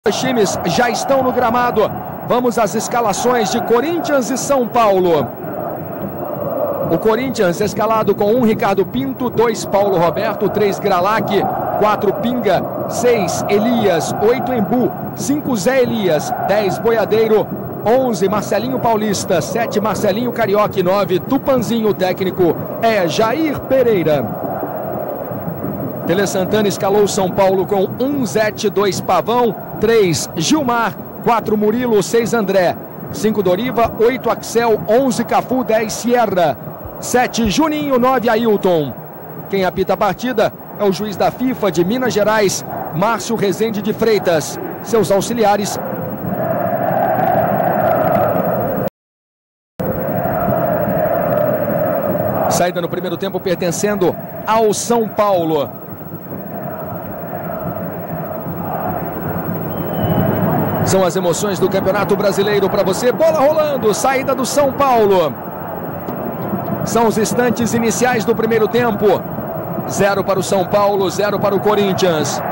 Os times já estão no gramado. Vamos às escalações de Corinthians e São Paulo. O Corinthians escalado com 1 Ricardo Pinto, 2 Paulo Roberto, 3 Gralac, 4 Pinga, 6 Elias, 8 Embu, 5 Zé Elias, 10 Boiadeiro, 11 Marcelinho Paulista, 7 Marcelinho Carioca e 9 Tupanzinho. O técnico é Jair Pereira. Tele Santana escalou São Paulo com 1 Zete, 2 Pavão, 3 Gilmar, 4 Murilo, 6 André, 5 Doriva, 8 Axel, 11 Cafu, 10 Sierra, 7 Juninho, 9 Ailton. Quem apita a partida é o juiz da FIFA de Minas Gerais, Márcio Rezende de Freitas. Seus auxiliares: saída no primeiro tempo pertencendo ao São Paulo. São as emoções do Campeonato Brasileiro para você. Bola rolando, saída do São Paulo. São os instantes iniciais do primeiro tempo. 0 para o São Paulo, 0 para o Corinthians.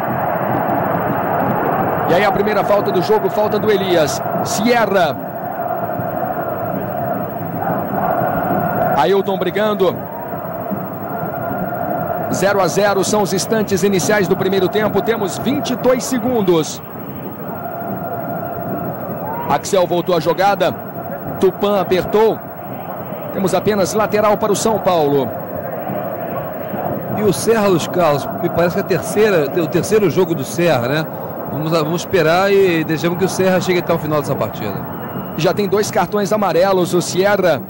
E aí a primeira falta do jogo, falta do Elias. Sierra. Ailton brigando. 0 a 0, são os instantes iniciais do primeiro tempo. Temos 22 segundos. Axel voltou a jogada. Tupan apertou. Temos apenas lateral para o São Paulo. E o Serra, Luiz Carlos, me parece que o terceiro jogo do Serra, né? Vamos esperar e deixamos que o Serra chegue até o final dessa partida. Já tem 2 cartões amarelos. O Sierra.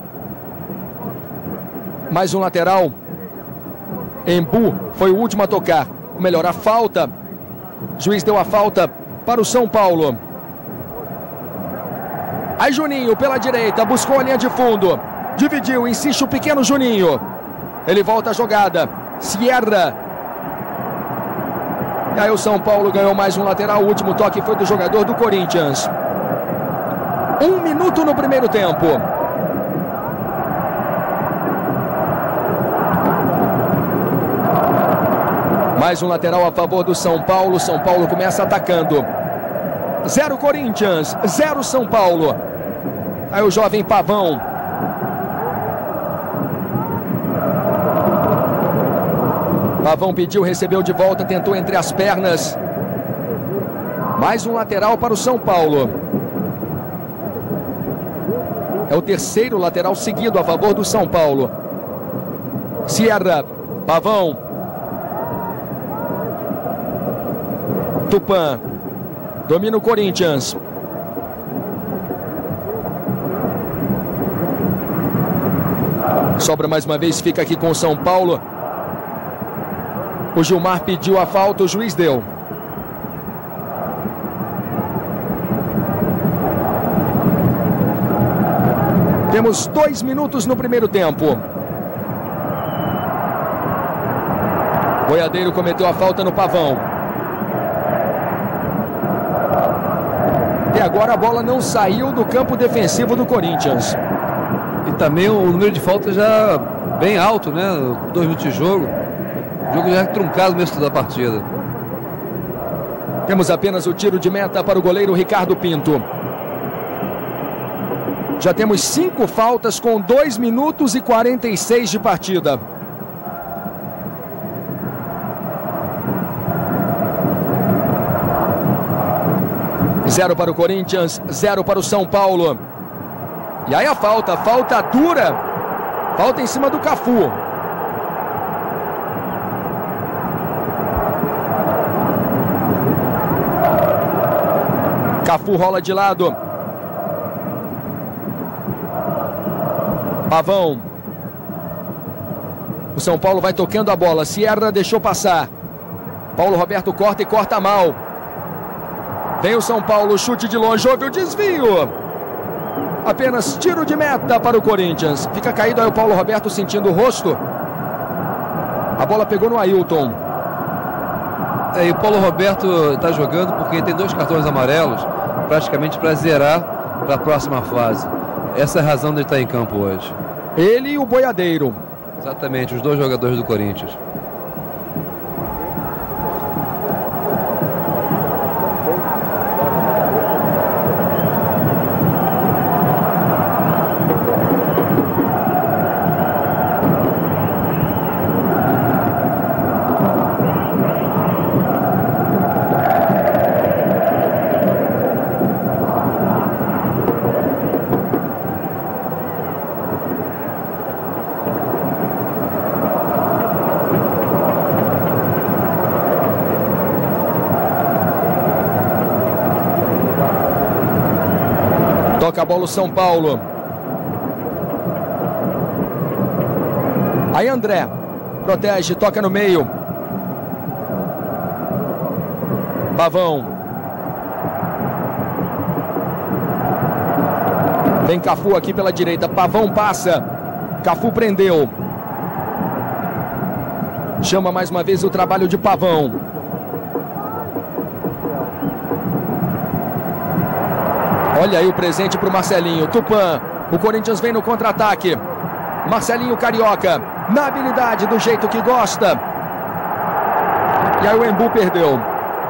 Mais um lateral. Embu foi o último a tocar. Ou melhor, a falta. O juiz deu a falta para o São Paulo. Aí Juninho pela direita, buscou a linha de fundo. Dividiu, insiste o pequeno Juninho. Ele volta a jogada. Sierra. E aí o São Paulo ganhou mais um lateral. O último toque foi do jogador do Corinthians. 1 minuto no primeiro tempo. Mais um lateral a favor do São Paulo. São Paulo começa atacando. 0 Corinthians, 0 São Paulo. Aí o jovem Pavão. Pavão pediu, recebeu de volta, tentou entre as pernas. Mais um lateral para o São Paulo. É o terceiro lateral seguido a favor do São Paulo. Sierra, Pavão. Tupan. Domina o Corinthians. Sobra mais uma vez, fica aqui com o São Paulo. O Gilmar pediu a falta, o juiz deu. Temos 2 minutos no primeiro tempo. Boiadeiro cometeu a falta no Pavão. E agora a bola não saiu do campo defensivo do Corinthians. E também o número de faltas já bem alto, né? 2 minutos de jogo. O jogo já é truncado no começo da partida. Temos apenas o tiro de meta para o goleiro Ricardo Pinto. Já temos 5 faltas com 2 minutos e 46 de partida. Zero para o Corinthians, 0 para o São Paulo. E aí a falta dura. Falta em cima do Cafu. Cafu rola de lado. Pavão. O São Paulo vai tocando a bola. Sierra deixou passar. Paulo Roberto corta e corta mal. Vem o São Paulo, chute de longe, houve o desvio. Apenas tiro de meta para o Corinthians. Fica caído aí o Paulo Roberto sentindo o rosto. A bola pegou no Ailton. E o Paulo Roberto está jogando porque tem 2 cartões amarelos, praticamente para zerar para a próxima fase. Essa é a razão de ele estar em campo hoje. Ele e o Boiadeiro. Exatamente, os 2 jogadores do Corinthians. Toca a bola o São Paulo. Aí André protege, toca no meio. Pavão. Vem Cafu aqui pela direita. Pavão passa. Cafu prendeu. Chama mais uma vez o trabalho de Pavão. Olha aí o presente para o Marcelinho. Tupã. O Corinthians vem no contra-ataque. Marcelinho Carioca. Na habilidade, do jeito que gosta. E aí o Embu perdeu.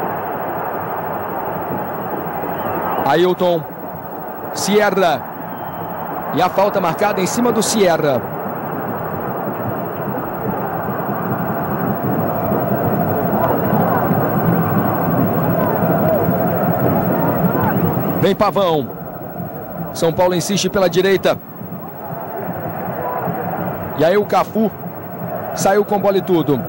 Ailton. Sierra. E a falta marcada em cima do Sierra. Vem Pavão. São Paulo insiste pela direita. E aí o Cafu saiu com bola e tudo.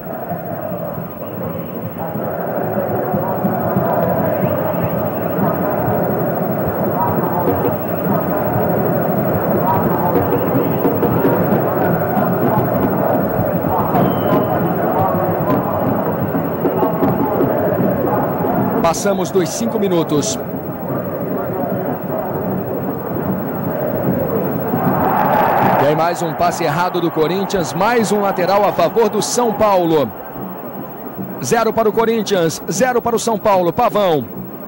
Passamos dos 5 minutos. Tem mais um passe errado do Corinthians, mais um lateral a favor do São Paulo. 0 para o Corinthians, 0 para o São Paulo. Pavão.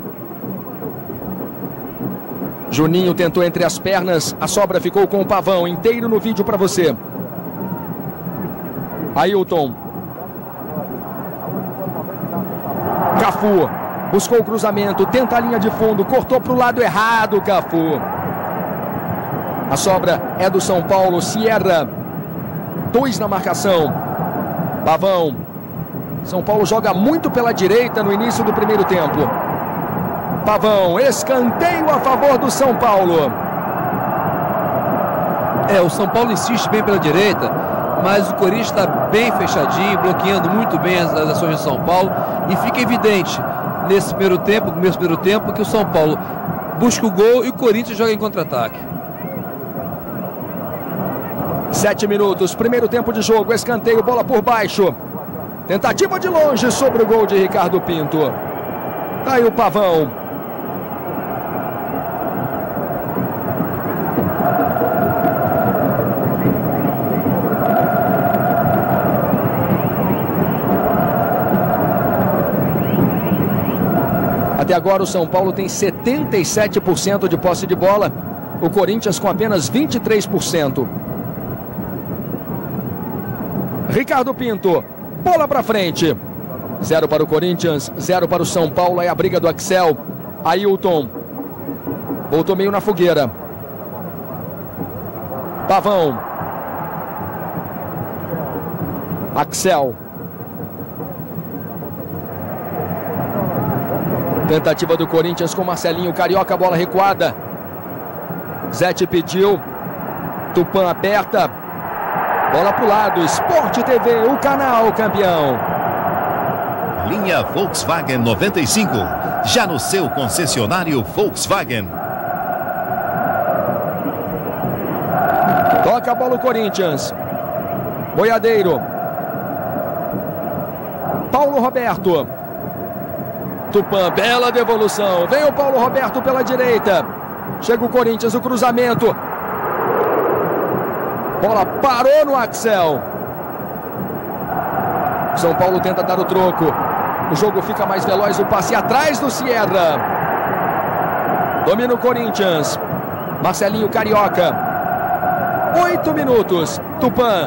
Juninho tentou entre as pernas, a sobra ficou com o Pavão, inteiro no vídeo para você. Ailton. Cafu, buscou o cruzamento, tenta a linha de fundo, cortou para o lado errado, Cafu. A sobra é do São Paulo, Sierra. 2 na marcação. Pavão. São Paulo joga muito pela direita no início do primeiro tempo. Pavão, escanteio a favor do São Paulo. O São Paulo insiste bem pela direita, mas o Corinthians está bem fechadinho, bloqueando muito bem as ações do São Paulo. E fica evidente nesse primeiro tempo, que o São Paulo busca o gol e o Corinthians joga em contra-ataque. 7 minutos, primeiro tempo de jogo, escanteio, bola por baixo. Tentativa de longe sobre o gol de Ricardo Pinto. Tá aí o Pavão. Até agora o São Paulo tem 77% de posse de bola. O Corinthians com apenas 23%. Ricardo Pinto, bola para frente. 0 para o Corinthians, 0 para o São Paulo. Aí a briga do Axel. Ailton. Voltou meio na fogueira. Pavão. Axel. Tentativa do Corinthians com Marcelinho Carioca, bola recuada. Zete pediu. Tupã aperta. Bola pro lado, Sport TV, o canal campeão. Linha Volkswagen 95, já no seu concessionário Volkswagen. Toca a bola o Corinthians. Boiadeiro. Paulo Roberto. Tupã, bela devolução. Vem o Paulo Roberto pela direita. Chega o Corinthians, o cruzamento. Bola parou no Axel. São Paulo tenta dar o troco. O jogo fica mais veloz, o passe atrás do Sierra. Domina o Corinthians. Marcelinho Carioca. 8 minutos. Tupã.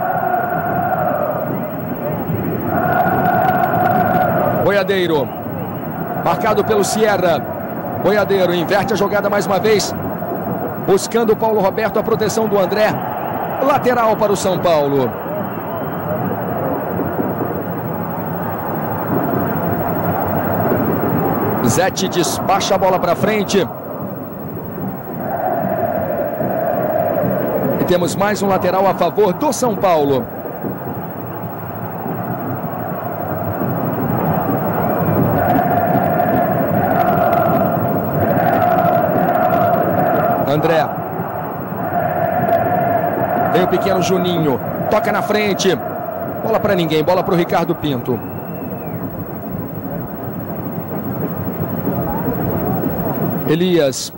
Boiadeiro. Marcado pelo Sierra. Boiadeiro inverte a jogada mais uma vez. Buscando o Paulo Roberto, a proteção do André. Lateral para o São Paulo. Zete despacha a bola para frente. E temos mais um lateral a favor do São Paulo. André. Vem o pequeno Juninho. Toca na frente. Bola para ninguém. Bola para o Ricardo Pinto. Elias.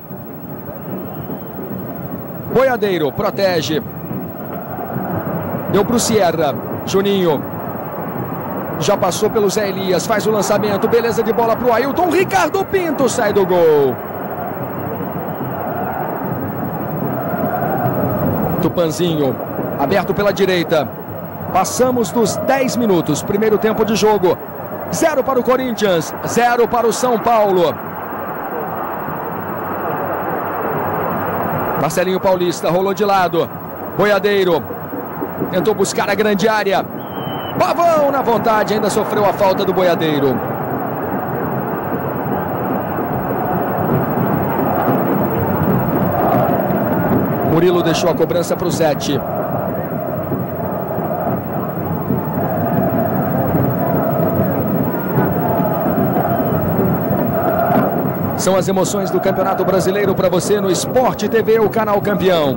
Boiadeiro. Protege. Deu para o Sierra. Juninho. Já passou pelo Zé Elias. Faz o lançamento. Beleza de bola para o Ailton. Ricardo Pinto sai do gol. Tupanzinho, aberto pela direita. Passamos dos 10 minutos. Primeiro tempo de jogo. 0 para o Corinthians, 0 para o São Paulo. Marcelinho Paulista rolou de lado. Boiadeiro tentou buscar a grande área. Pavão na vontade, ainda sofreu a falta do Boiadeiro. Murilo deixou a cobrança para o Zete. São as emoções do Campeonato Brasileiro para você no Sport TV, o canal campeão.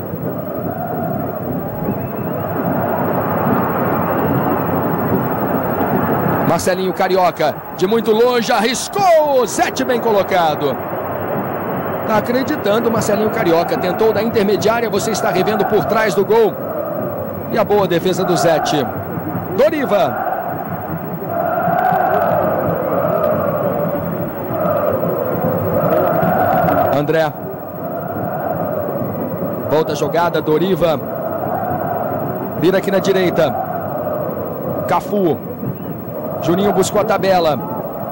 Marcelinho Carioca, de muito longe, arriscou. Zete bem colocado. Está acreditando, Marcelinho Carioca. Tentou da intermediária, você está revendo por trás do gol. E a boa defesa do Zete. Doriva. André. Volta a jogada, Doriva. Vira aqui na direita. Cafu. Juninho buscou a tabela.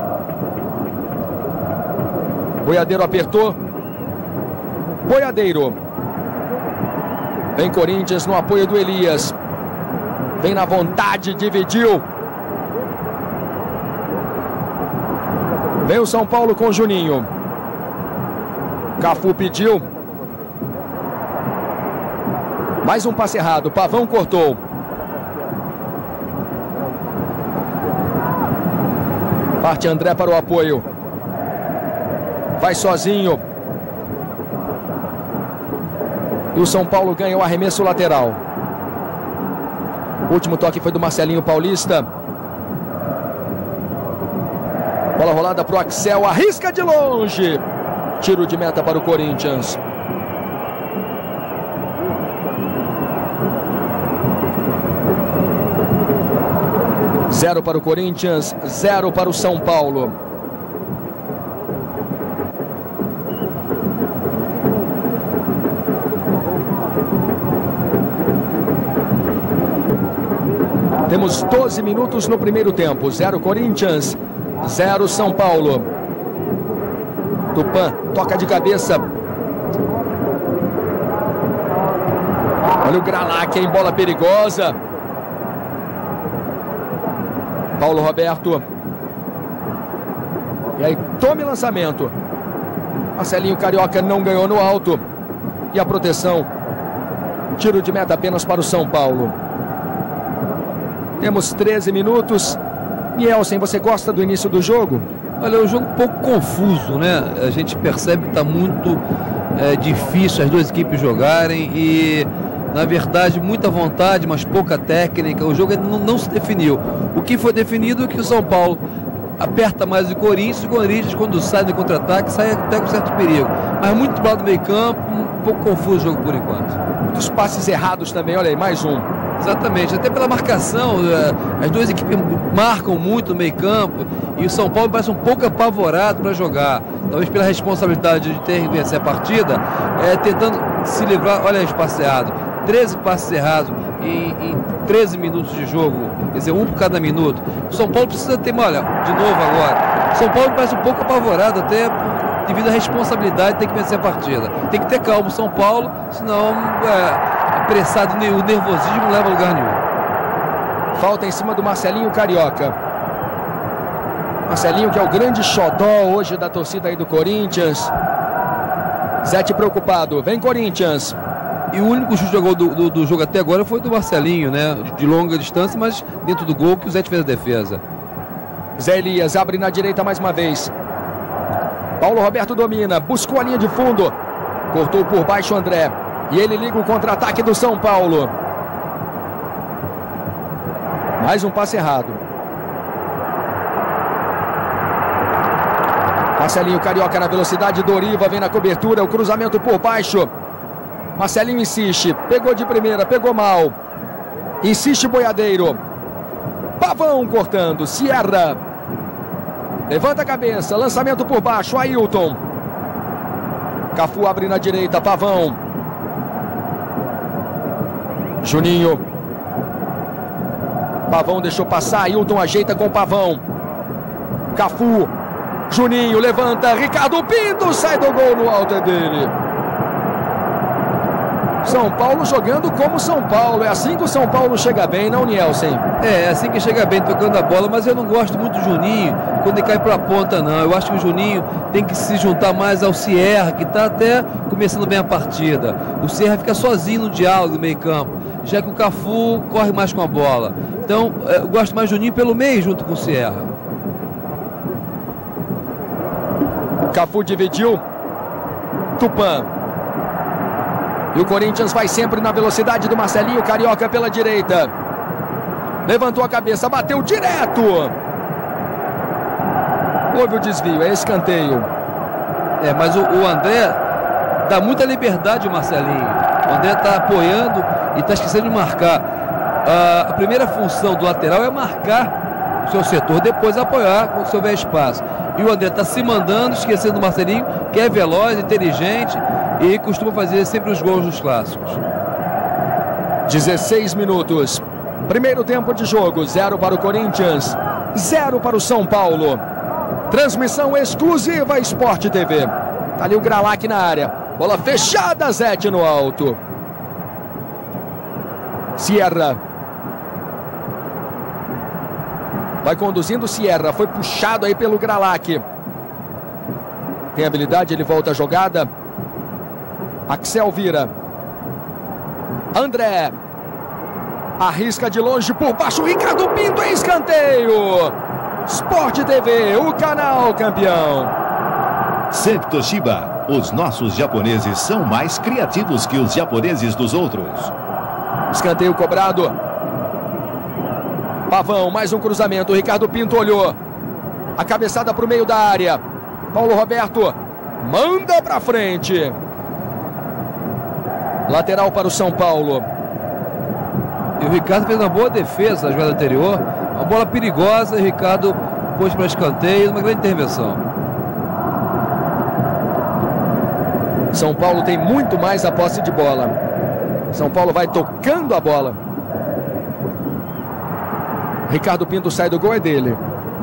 Boiadeiro apertou. Boiadeiro. Vem Corinthians no apoio do Elias. Vem na vontade, dividiu. Vem o São Paulo com o Juninho. Cafu pediu. Mais um passe errado. Pavão cortou. Parte André para o apoio. Vai sozinho. E o São Paulo ganha o arremesso lateral. O último toque foi do Marcelinho Paulista. Bola rolada para o Axel. Arrisca de longe. Tiro de meta para o Corinthians. Zero para o Corinthians, 0 para o São Paulo. Temos 12 minutos no primeiro tempo. 0 Corinthians, 0 São Paulo. Tupã toca de cabeça. Olha o Gralac em bola perigosa. Paulo Roberto. E aí tome lançamento. Marcelinho Carioca não ganhou no alto. E a proteção. Tiro de meta apenas para o São Paulo. Temos 13 minutos. Nielsen, você gosta do início do jogo? Olha, é um jogo um pouco confuso, né? A gente percebe que está muito difícil as duas equipes jogarem e, na verdade, muita vontade, mas pouca técnica. O jogo não se definiu. O que foi definido é que o São Paulo aperta mais o Corinthians, quando sai do contra-ataque, sai até com certo perigo. Mas muito do lado do meio campo, um pouco confuso o jogo por enquanto. Muitos passes errados também, olha aí, mais um. Exatamente, até pela marcação, as duas equipes marcam muito no meio campo e o São Paulo parece um pouco apavorado para jogar, talvez pela responsabilidade de ter que vencer a partida, tentando se livrar. Olha aí os passes errados, 13 passes errados em 13 minutos de jogo, quer dizer, um por cada minuto. O São Paulo precisa ter, olha, de novo agora, o São Paulo parece um pouco apavorado até devido à responsabilidade de ter que vencer a partida. Tem que ter calma o São Paulo, senão apressado, o nervosismo não leva a lugar nenhum. Falta em cima do Marcelinho Carioca. Marcelinho, que é o grande xodó hoje da torcida aí do Corinthians. Zete preocupado, vem Corinthians. E o único chute do jogo até agora foi do Marcelinho, né? De longa distância, mas dentro do gol que o Zete fez a defesa. Zé Elias abre na direita mais uma vez. Paulo Roberto domina, buscou a linha de fundo. Cortou por baixo o André. E ele liga o contra-ataque do São Paulo. Mais um passe errado. Marcelinho Carioca na velocidade. Doriva vem na cobertura. O cruzamento por baixo. Marcelinho insiste. Pegou de primeira. Pegou mal. Insiste Boiadeiro. Pavão cortando. Sierra. Levanta a cabeça. Lançamento por baixo. Ailton. Cafu abre na direita. Pavão. Juninho. Pavão deixou passar. Ailton ajeita com Pavão. Cafu. Juninho levanta. Ricardo Pinto sai do gol no alto, é dele. São Paulo jogando como São Paulo. É assim que o São Paulo chega bem, não, Nielsen? É assim que chega bem, tocando a bola. Mas eu não gosto muito do Juninho quando ele cai para a ponta, não. Eu acho que o Juninho tem que se juntar mais ao Sierra, que está até começando bem a partida. O Sierra fica sozinho no diálogo do meio campo, já que o Cafu corre mais com a bola. Então, eu gosto mais do Juninho pelo meio junto com o Sierra. Cafu dividiu. Tupã. E o Corinthians vai sempre na velocidade do Marcelinho Carioca pela direita. Levantou a cabeça, bateu direto. Houve o desvio, é escanteio. Mas o André dá muita liberdade ao Marcelinho. O André está apoiando e está esquecendo de marcar. A primeira função do lateral é marcar o seu setor, depois apoiar quando houver espaço. E o André está se mandando, esquecendo do Marcelinho, que é veloz, inteligente e costuma fazer sempre os gols dos clássicos. 16 minutos. Primeiro tempo de jogo. 0 para o Corinthians, 0 para o São Paulo. Transmissão exclusiva Sport TV. Tá ali o Gralac na área. Bola fechada, Zete no alto. Sierra. Vai conduzindo Sierra. Foi puxado aí pelo Gralac. Tem habilidade, ele volta a jogada. Axel vira. André. Arrisca de longe por baixo. Ricardo Pinto em escanteio. Sport TV, o canal campeão. Sempre Toshiba. Os nossos japoneses são mais criativos que os japoneses dos outros. Escanteio cobrado. Pavão, mais um cruzamento. Ricardo Pinto olhou. A cabeçada para o meio da área. Paulo Roberto manda para frente. Lateral para o São Paulo. E o Ricardo fez uma boa defesa na jogada anterior. Uma bola perigosa. E o Ricardo pôs para escanteio. Uma grande intervenção. São Paulo tem muito mais a posse de bola. São Paulo vai tocando a bola. Ricardo Pinto sai do gol, é dele.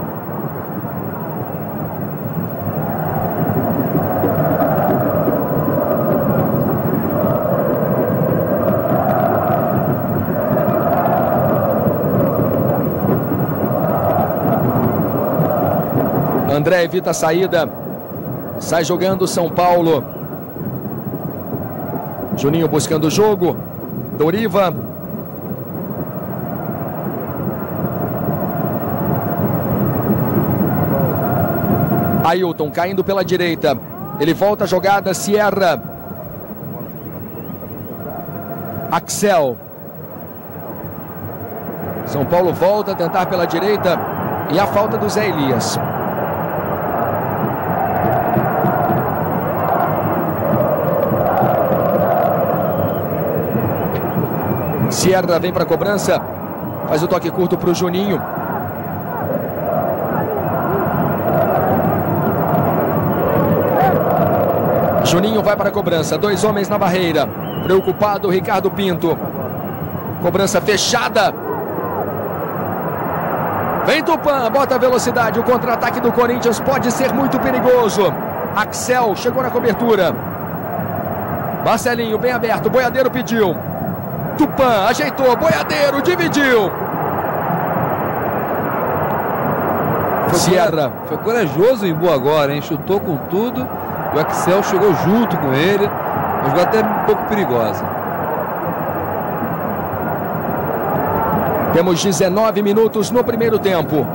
André evita a saída. Sai jogando São Paulo. Juninho buscando o jogo. Doriva. Ailton caindo pela direita. Ele volta a jogada. Sierra. Axel. São Paulo volta a tentar pela direita. E a falta do Zé Elias. Sierra vem para a cobrança. Faz o toque curto para o Juninho. Juninho vai para a cobrança. 2 homens na barreira. Preocupado, Ricardo Pinto. Cobrança fechada. Vem Tupã, bota a velocidade. O contra-ataque do Corinthians pode ser muito perigoso. Axel chegou na cobertura. Marcelinho bem aberto. Boiadeiro pediu. Tupã ajeitou. Boiadeiro dividiu. Sierra. Foi corajoso o Imbu agora, hein? Chutou com tudo. O Axel chegou junto com ele. Uma jogada até um pouco perigosa. Temos 19 minutos no primeiro tempo.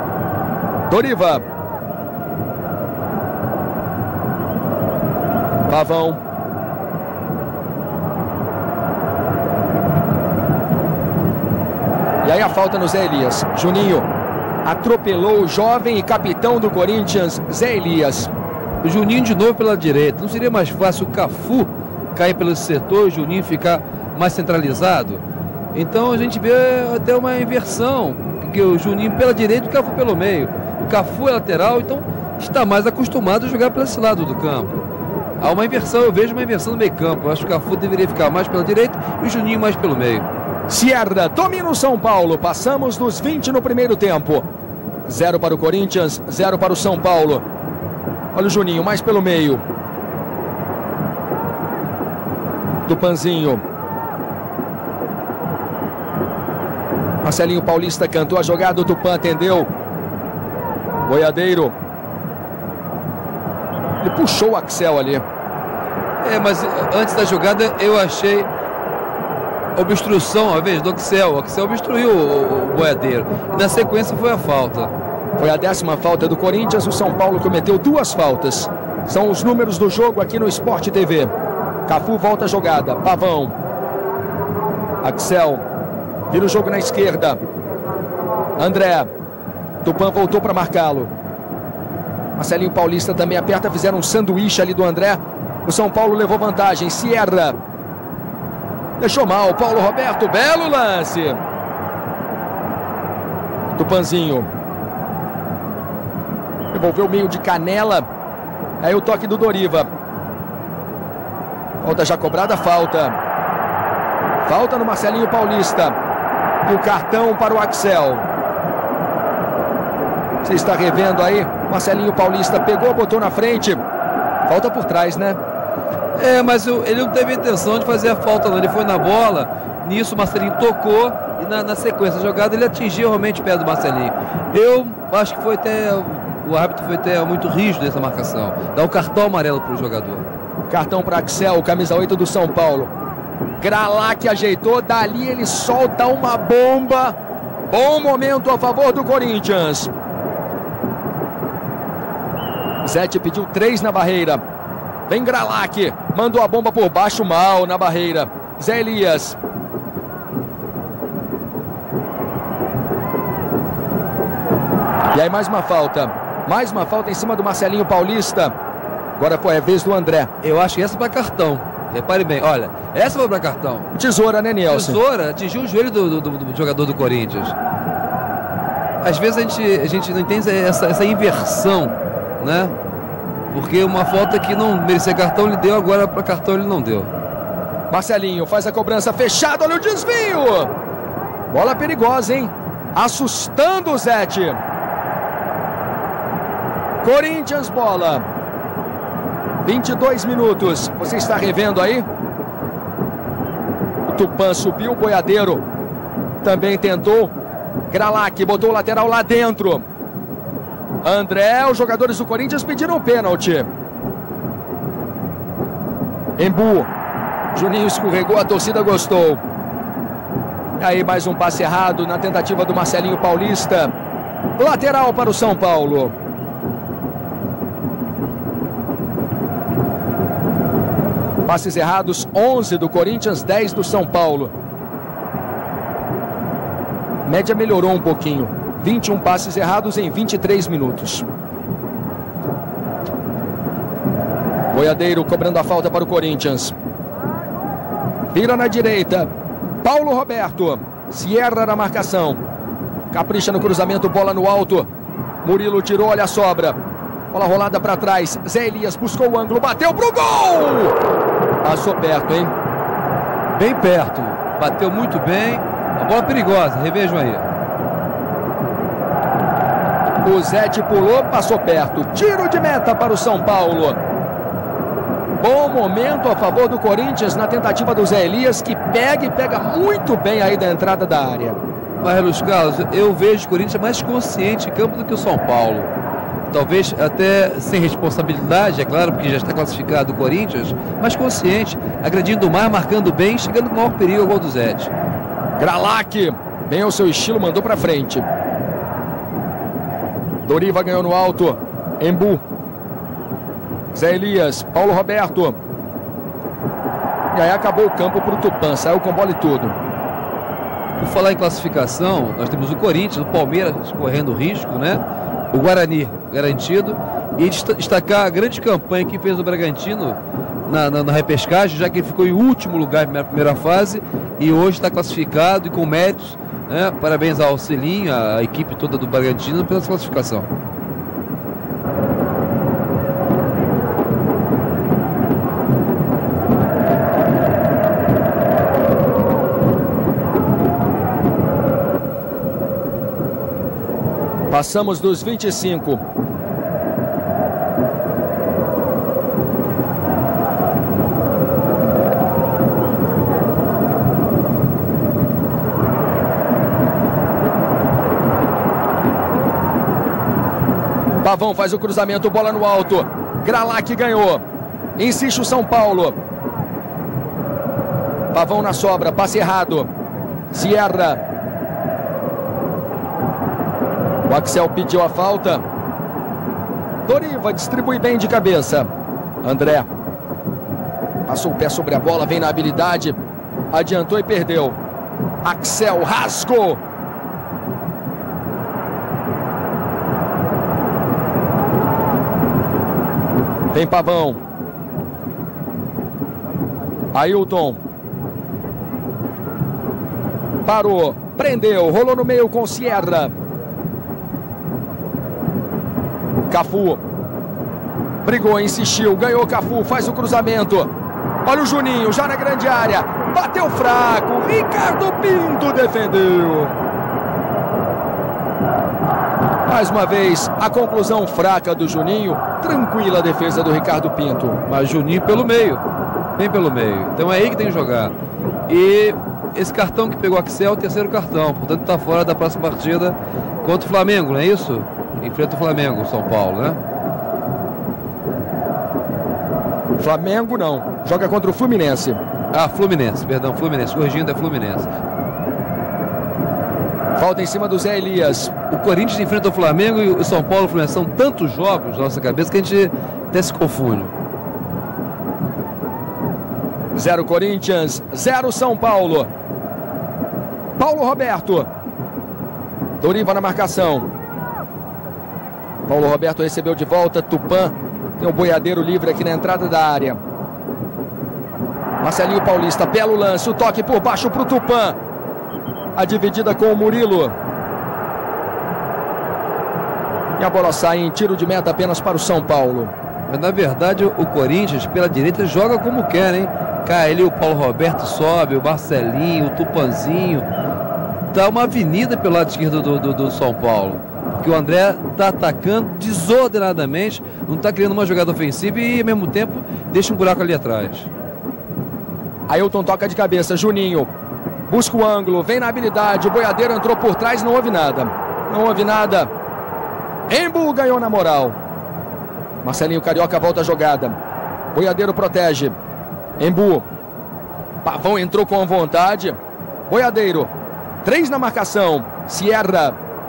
Doriva. Pavão. E aí a falta no Zé Elias. Juninho atropelou o jovem e capitão do Corinthians, Zé Elias. O Juninho de novo pela direita. Não seria mais fácil o Cafu cair pelo setor e o Juninho ficar mais centralizado? Então a gente vê até uma inversão, que o Juninho pela direita e o Cafu pelo meio. O Cafu é lateral, então está mais acostumado a jogar para esse lado do campo. Há uma inversão, eu vejo uma inversão no meio campo. Eu acho que o Cafu deveria ficar mais pela direita e o Juninho mais pelo meio. Sierra domina o São Paulo. Passamos dos 20 no primeiro tempo. 0 para o Corinthians, 0 para o São Paulo. Olha o Juninho mais pelo meio. Tupanzinho. Marcelinho Paulista cantou a jogada, o Tupã atendeu. Boiadeiro. Ele puxou o Axel ali. Mas antes da jogada eu achei obstrução, ao invés do Axel. O Axel obstruiu o Boiadeiro. E na sequência foi a falta. Foi a 10ª falta do Corinthians. O São Paulo cometeu 2 faltas. São os números do jogo aqui no Sport TV. Cafu volta a jogada. Pavão. Axel. Vira o jogo na esquerda. André. Tupã voltou para marcá-lo. Marcelinho Paulista também aperta. Fizeram um sanduíche ali do André. O São Paulo levou vantagem. Sierra. Deixou mal. Paulo Roberto. Belo lance. Tupanzinho. Devolveu o meio de canela. Aí o toque do Doriva. Falta já cobrada. Falta. Falta no Marcelinho Paulista. E o cartão para o Axel. Você está revendo aí. Marcelinho Paulista pegou, botou na frente. Falta por trás, né? Mas ele não teve a intenção de fazer a falta, não. Ele foi na bola. Nisso o Marcelinho tocou. E na sequência da jogada ele atingiu realmente o pé do Marcelinho. Eu acho que foi até... O árbitro foi até muito rígido nessa marcação. Dá um cartão amarelo para o jogador. Cartão para Axel, camisa 8 do São Paulo. Gralac ajeitou, dali ele solta uma bomba. Bom momento a favor do Corinthians. Zete pediu 3 na barreira. Vem Gralac, mandou a bomba por baixo, mal na barreira. Zé Elias. E aí mais uma falta. Mais uma falta em cima do Marcelinho Paulista. Agora foi a vez do André. Eu acho que essa para cartão. Repare bem, olha, essa foi para cartão. Tesoura, né, Nelson? Tesoura atingiu o joelho do jogador do Corinthians. Às vezes a gente não entende essa inversão, né? Porque uma falta que não merecia cartão ele deu, agora para cartão ele não deu. Marcelinho faz a cobrança fechada, olha o desvio. Bola perigosa, hein? Assustando o Zete. Corinthians, bola. 22 minutos. Você está revendo aí? O Tupã subiu, o Boiadeiro também tentou. Gralac botou o lateral lá dentro. André, os jogadores do Corinthians pediram o pênalti. Embu. Juninho escorregou, a torcida gostou. E aí mais um passe errado na tentativa do Marcelinho Paulista. Lateral para o São Paulo. Passes errados, 11 do Corinthians, 10 do São Paulo. Média melhorou um pouquinho. 21 passes errados em 23 minutos. Boiadeiro cobrando a falta para o Corinthians. Vira na direita. Paulo Roberto. Sierra na marcação. Capricha no cruzamento, bola no alto. Murilo tirou, olha a sobra. Bola rolada para trás. Zé Elias buscou o ângulo, bateu pro gol! Passou perto, hein? Bem perto. Bateu muito bem. A bola perigosa, revejam aí. O Zete pulou, passou perto. Tiro de meta para o São Paulo. Bom momento a favor do Corinthians na tentativa do Zé Elias, que pega e pega muito bem aí da entrada da área. Mas, Luiz Carlos, eu vejo o Corinthians mais consciente em campo do que o São Paulo. Talvez até sem responsabilidade, é claro, porque já está classificado o Corinthians, mas consciente, agredindo mais, marcando bem, chegando com o maior perigo ao gol do Zete. Gralac, bem ao seu estilo, mandou para frente. Doriva ganhou no alto. Embu. Zé Elias, Paulo Roberto. E aí acabou o campo para o Tupã, saiu com bola e tudo. Por falar em classificação, nós temos o Corinthians, o Palmeiras correndo risco, né? O Guarani garantido. E destacar a grande campanha que fez o Bragantino na repescagem, já que ele ficou em último lugar na primeira fase e hoje está classificado e com méritos, né? Parabéns ao Celinho, a equipe toda do Bragantino pela classificação. Passamos dos 25. Pavão faz o cruzamento, bola no alto. Gralac ganhou. Insiste o São Paulo. Pavão na sobra, passe errado. Sierra. O Axel pediu a falta. Doriva distribui bem de cabeça. André. Passou o pé sobre a bola, vem na habilidade. Adiantou e perdeu. Axel rasgou. Vem Pavão. Ailton. Parou. Prendeu. Rolou no meio com Sierra. Cafu. Brigou, insistiu. Ganhou Cafu. Faz o cruzamento. Olha o Juninho. Já na grande área. Bateu fraco. Ricardo Pinto defendeu. Mais uma vez, a conclusão fraca do Juninho. Tranquila a defesa do Ricardo Pinto. Mas Juninho pelo meio. Bem pelo meio. Então é aí que tem que jogar. E esse cartão que pegou o Axel é o terceiro cartão. Portanto está fora da próxima partida contra o Flamengo, não é isso? Enfrenta o Flamengo, o São Paulo, né? Flamengo não. Joga contra o Fluminense. Ah, Fluminense, perdão, Fluminense. Corrigindo, é Fluminense. Falta em cima do Zé Elias. O Corinthians enfrenta o Flamengo e o São Paulo e o Fluminense. São tantos jogos na nossa cabeça que a gente até se confunde. 0 Corinthians, 0 São Paulo. Paulo Roberto. Doriva na marcação. Paulo Roberto recebeu de volta. Tupã tem um boiadeiro livre aqui na entrada da área. Marcelinho Paulista, belo lance. O toque por baixo para o Tupã. A dividida com o Murilo. E a bola sai em tiro de meta apenas para o São Paulo. Mas na verdade o Corinthians pela direita joga como quer, hein? Cai ali o Paulo Roberto, sobe, o Marcelinho, o Tupanzinho. Dá uma avenida pelo lado esquerdo do São Paulo. Porque o André está atacando desordenadamente, não está criando uma jogada ofensiva e ao mesmo tempo deixa um buraco ali atrás. Ailton toca de cabeça, Juninho. Busca o ângulo, vem na habilidade. O boiadeiro entrou por trás, não houve nada. Não houve nada. Embu ganhou na moral. Marcelinho Carioca volta a jogada. Boiadeiro protege. Embu. Pavão entrou com vontade. Boiadeiro. 3 na marcação. Sierra.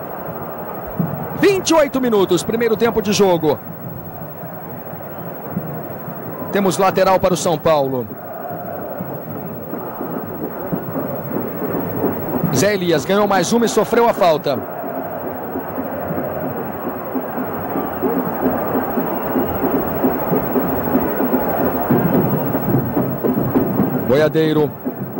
28 minutos, primeiro tempo de jogo. Temos lateral para o São Paulo. Zé Elias ganhou mais uma e sofreu a falta. Boiadeiro.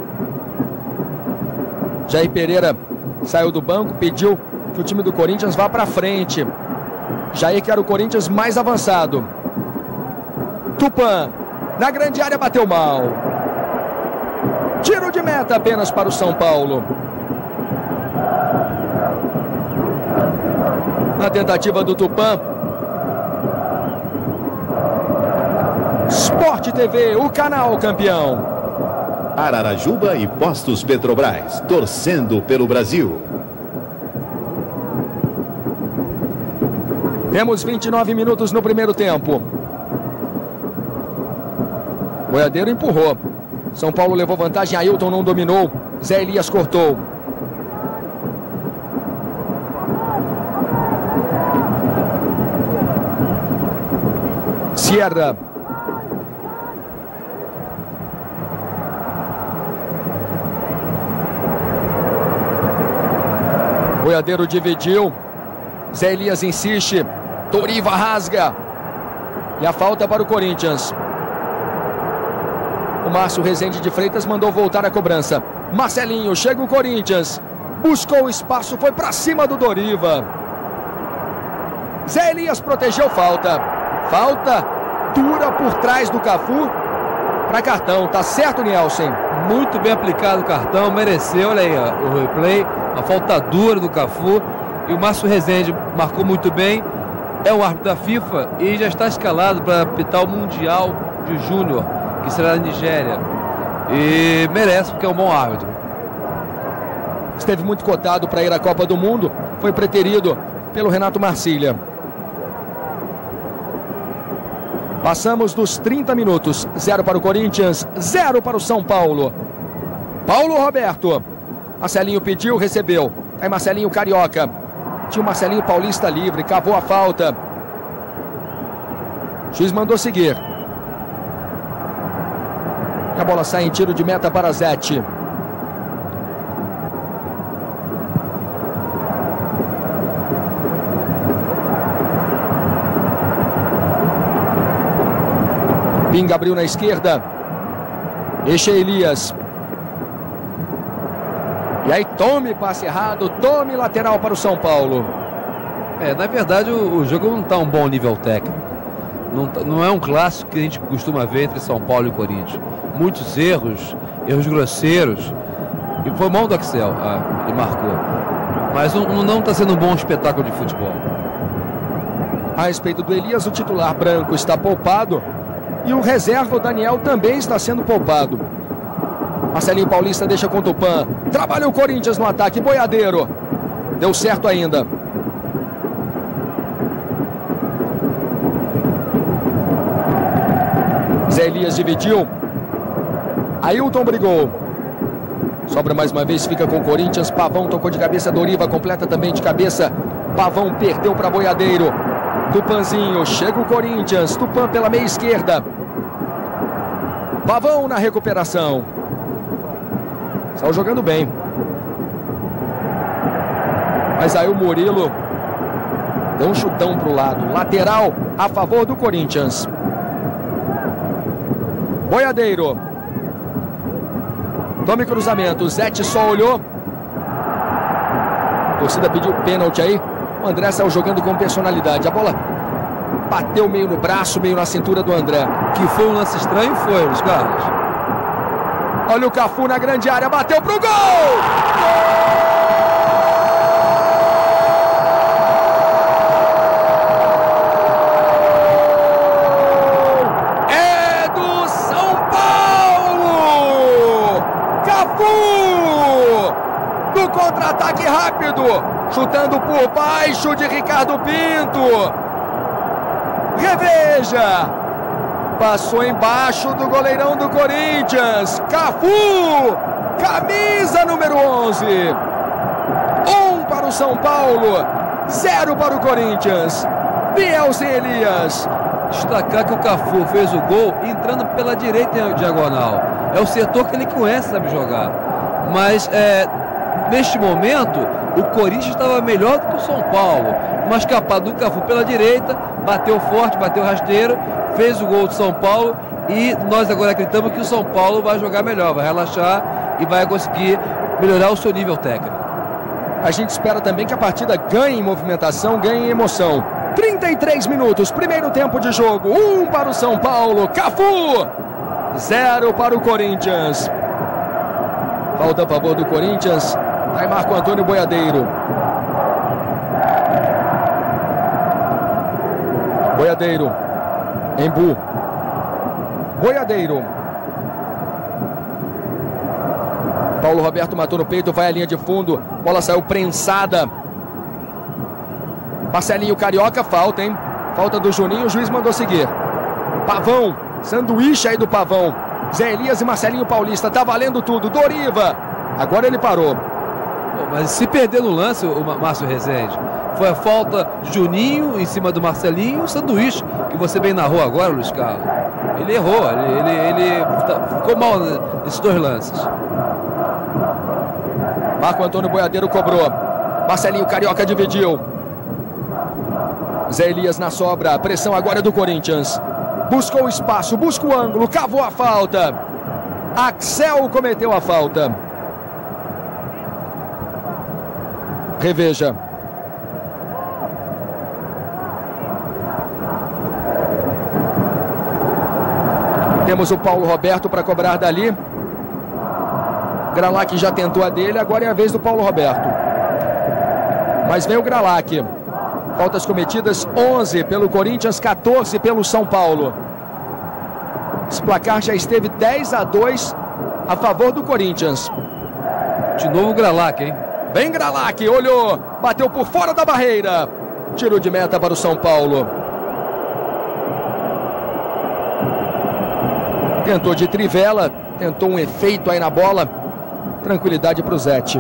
Jair Pereira saiu do banco, pediu que o time do Corinthians vá para frente. Jair quer o Corinthians mais avançado. Tupã, na grande área, bateu mal. Tiro de meta apenas para o São Paulo. Na tentativa do Tupã. Sport TV, o canal campeão. Ararajuba e Postos Petrobras, torcendo pelo Brasil. Temos 29 minutos no primeiro tempo. Boiadeiro empurrou. São Paulo levou vantagem, Ailton não dominou. Zé Elias cortou. Sierra. Boiadeiro dividiu. Zé Elias insiste. Doriva rasga. E a falta para o Corinthians. O Márcio Rezende de Freitas mandou voltar a cobrança. Marcelinho, chega o Corinthians. Buscou o espaço, foi para cima do Doriva. Zé Elias protegeu falta. Falta dura por trás do Cafu para cartão. Tá certo, Nielsen? Muito bem aplicado o cartão, mereceu. Olha aí ó, o replay. Uma falta dura do Cafu. E o Márcio Rezende marcou muito bem. É o árbitro da FIFA e já está escalado para apitar o Mundial de Júnior, que será na Nigéria. E merece, porque é um bom árbitro. Esteve muito cotado para ir à Copa do Mundo. Foi preterido pelo Renato Marcília. Passamos dos 30 minutos. 0 para o Corinthians, 0 para o São Paulo. Paulo Roberto. Marcelinho pediu, recebeu. Aí Marcelinho Carioca. Tinha o Marcelinho Paulista livre, cavou a falta. O juiz mandou seguir. E a bola sai em tiro de meta para Zete. Pinga abriu na esquerda. Eixe Elias. E aí tome passe errado, tome lateral para o São Paulo. Na verdade o jogo não está um bom nível técnico. Não é um clássico que a gente costuma ver entre São Paulo e Corinthians. Muitos erros grosseiros. E foi mão do Axel, ele marcou. Mas não está sendo um bom espetáculo de futebol. A respeito do Elias, o titular branco está poupado. E o reserva, o Daniel, também está sendo poupado. Marcelinho Paulista deixa com o Tupã. Trabalha o Corinthians no ataque. Boiadeiro. Deu certo ainda. Zé Elias dividiu. Ailton brigou. Sobra mais uma vez, fica com o Corinthians. Pavão tocou de cabeça. Doriva completa também de cabeça. Pavão perdeu para Boiadeiro. Tupanzinho, chega o Corinthians. Tupã pela meia esquerda. Pavão na recuperação. Saiu jogando bem. Mas aí o Murilo deu um chutão para o lado. Lateral a favor do Corinthians. Boiadeiro. Tome cruzamento. Zete só olhou. A torcida pediu pênalti aí. O André saiu jogando com personalidade. A bola bateu meio no braço, meio na cintura do André. Que foi um lance estranho, foi, Luiz Carlos. Olha o Cafu na grande área, bateu pro gol! É do São Paulo! Cafu! Do contra-ataque rápido, chutando por baixo de Ricardo Pinto. Reveja! Passou embaixo do goleirão do Corinthians. Cafu, camisa número 11. 1 para o São Paulo, 0 para o Corinthians. Nielsen Elias. Destacar que o Cafu fez o gol entrando pela direita em diagonal. É o setor que ele conhece, sabe jogar. Mas neste momento o Corinthians estava melhor do que o São Paulo. Uma escapada do Cafu pela direita, bateu forte, bateu rasteiro, fez o gol do São Paulo e nós agora acreditamos que o São Paulo vai jogar melhor, vai relaxar e vai conseguir melhorar o seu nível técnico. A gente espera também que a partida ganhe em movimentação, ganhe em emoção. 33 minutos, primeiro tempo de jogo. 1 para o São Paulo, Cafu, 0 para o Corinthians. Falta a favor do Corinthians. Aí Marco Antônio Boiadeiro. Boiadeiro. Embu. Boiadeiro. Paulo Roberto matou no peito, vai à linha de fundo. Bola saiu prensada. Marcelinho Carioca, falta, hein? Falta do Juninho, o juiz mandou seguir. Pavão, sanduíche aí do Pavão. Zé Elias e Marcelinho Paulista, tá valendo tudo. Doriva, agora ele parou. Mas se perder no lance, o Márcio Rezende, Foi a falta de Juninho em cima do Marcelinho e o sanduíche, que você bem narrou agora, Luiz Carlos. Ele errou, ele ficou mal nesses dois lances. Marco Antônio Boiadeiro cobrou. Marcelinho Carioca dividiu. Zé Elias na sobra. A pressão agora é do Corinthians. Buscou o espaço, busca o ângulo, cavou a falta. Axel cometeu a falta. Reveja. Temos o Paulo Roberto para cobrar dali. Gralac já tentou a dele, agora é a vez do Paulo Roberto. Mas vem o Gralac. Faltas cometidas 11 pelo Corinthians, 14 pelo São Paulo. Esse placar já esteve 10-2 a favor do Corinthians. De novo o Gralac, hein? Vem Gralac, olhou, bateu por fora da barreira. Tiro de meta para o São Paulo. Tentou de trivela, tentou um efeito aí na bola. Tranquilidade para o Zete.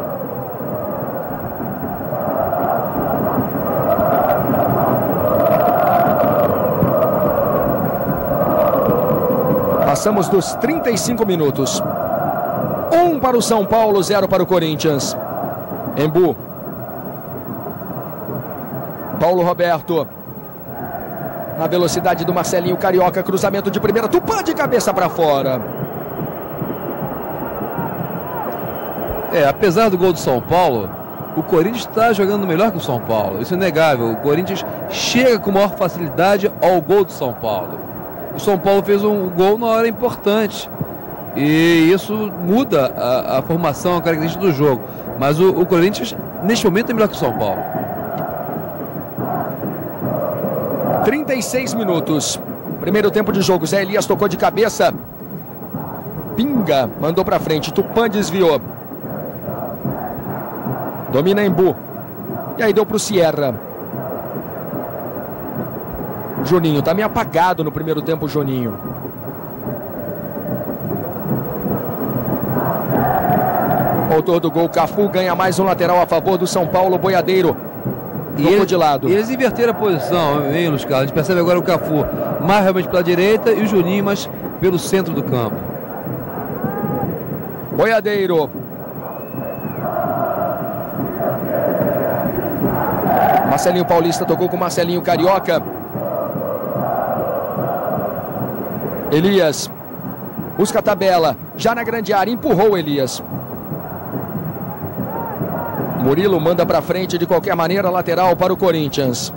Passamos dos 35 minutos. 1 para o São Paulo, 0 para o Corinthians. Embu. Paulo Roberto. Na velocidade do Marcelinho Carioca, cruzamento de primeira, Tupã de cabeça para fora. Apesar do gol do São Paulo, o Corinthians está jogando melhor que o São Paulo. Isso é inegável. O Corinthians chega com maior facilidade ao gol do São Paulo. O São Paulo fez um gol na hora importante. E isso muda a formação, a característica do jogo. Mas o Corinthians, neste momento, é melhor que o São Paulo. 36 minutos. Primeiro tempo de jogo. Zé Elias tocou de cabeça. Pinga, mandou para frente. Tupã desviou. Domina Embu. E aí deu para o Sierra. Juninho, tá meio apagado no primeiro tempo, Juninho. Autor do gol, Cafu, ganha mais um lateral a favor do São Paulo, Boiadeiro. Tocou de lado. E eles inverteram a posição, hein, Luiz Carlos? A gente percebe agora o Cafu mais realmente pela direita e o Juninho mais pelo centro do campo. Boiadeiro. Marcelinho Paulista tocou com Marcelinho Carioca. Elias busca a tabela, já na grande área, empurrou Elias. Murilo manda para frente de qualquer maneira, lateral para o Corinthians.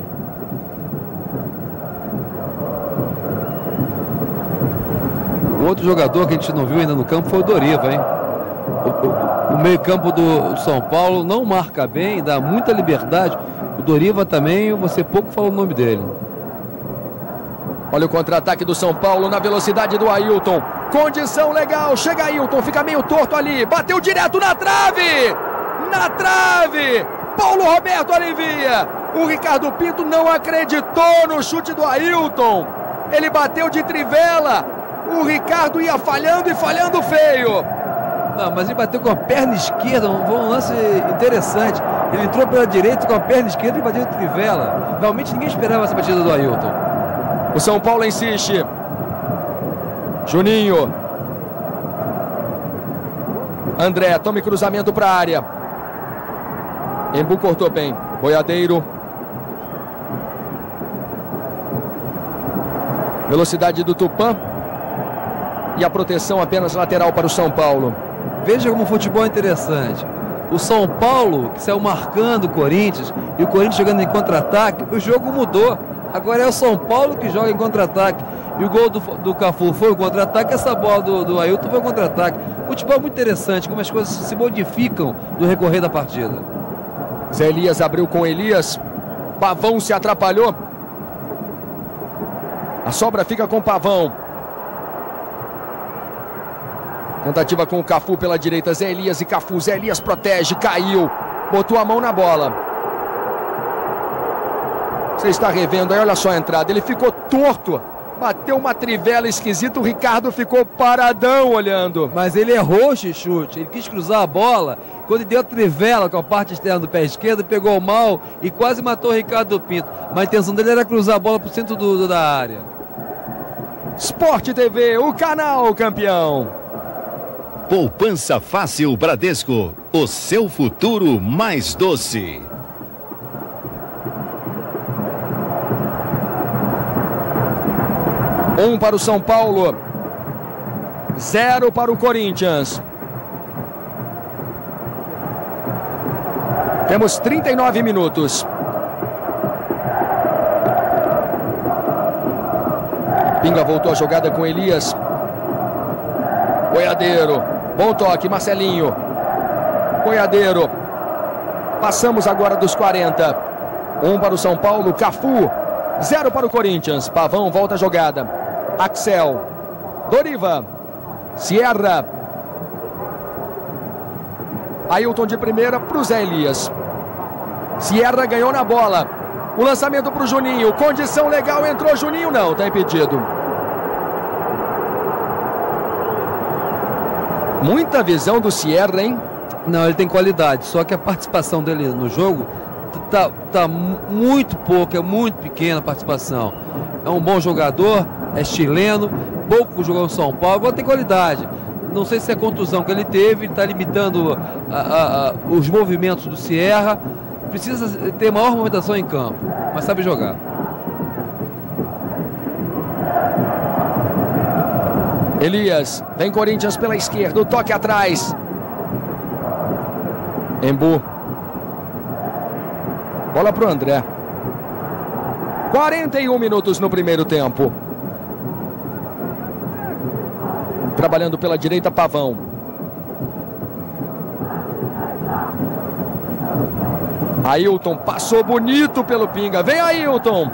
O outro jogador que a gente não viu ainda no campo foi o Doriva, hein? O meio-campo do São Paulo não marca bem, dá muita liberdade. O Doriva também, você pouco fala o nome dele. Olha o contra-ataque do São Paulo na velocidade do Ailton. Condição legal, chega Ailton, fica meio torto ali, bateu direto na trave! Na trave! Paulo Roberto alivia. O Ricardo Pinto não acreditou no chute do Ailton. Ele bateu de trivela. O Ricardo ia falhando e falhando feio. Não, mas ele bateu com a perna esquerda, um lance interessante. Ele entrou pela direita com a perna esquerda e bateu de trivela. Realmente ninguém esperava essa batida do Ailton. O São Paulo insiste. Juninho. André, tome cruzamento para a área. Embu cortou bem. Boiadeiro. Velocidade do Tupã. E a proteção apenas lateral para o São Paulo. Veja como o futebol é interessante. O São Paulo, que saiu marcando o Corinthians, e o Corinthians jogando em contra-ataque, o jogo mudou. Agora é o São Paulo que joga em contra-ataque. E o gol do Cafu foi o contra-ataque, essa bola do Ailton foi o contra-ataque. O futebol é muito interessante, como as coisas se modificam no recorrer da partida. Zé Elias abriu com Elias. Pavão se atrapalhou. A sobra fica com Pavão. Tentativa com o Cafu pela direita. Zé Elias e Cafu. Zé Elias protege, caiu. Botou a mão na bola. Você está revendo aí, olha só a entrada. Ele ficou torto. bateu uma trivela esquisita, o Ricardo ficou paradão olhando. Mas ele errou o chute, ele quis cruzar a bola, quando ele deu a trivela com a parte externa do pé esquerdo, pegou mal e quase matou o Ricardo Pinto. Mas a intenção dele era cruzar a bola para o centro da área. Sport TV, o canal campeão. Poupança Fácil Bradesco, o seu futuro mais doce. Um para o São Paulo, 0 para o Corinthians. Temos 39 minutos. Pinga voltou a jogada com Elias. Boiadeiro, bom toque, Marcelinho. Boiadeiro. Passamos agora dos 40. 1 para o São Paulo, Cafu. 0 para o Corinthians. Pavão volta a jogada. Axel. Doriva. Sierra. Ailton de primeira para o Zé Elias. Sierra ganhou na bola. O lançamento para o Juninho. Condição legal, entrou Juninho. Não, está impedido. Muita visão do Sierra, hein? Não, ele tem qualidade, só que a participação dele no jogo tá muito pouca, é muito pequena a participação. É um bom jogador, é chileno, pouco jogou no São Paulo, agora tem qualidade. Não sei se é a contusão que ele teve, ele está limitando os movimentos do Sierra. Precisa ter maior movimentação em campo, mas sabe jogar. Elias, vem Corinthians pela esquerda, o toque atrás. Embu. Bola para o André. 41 minutos no primeiro tempo. Trabalhando pela direita, Pavão. Ailton passou bonito pelo Pinga. Vem Ailton.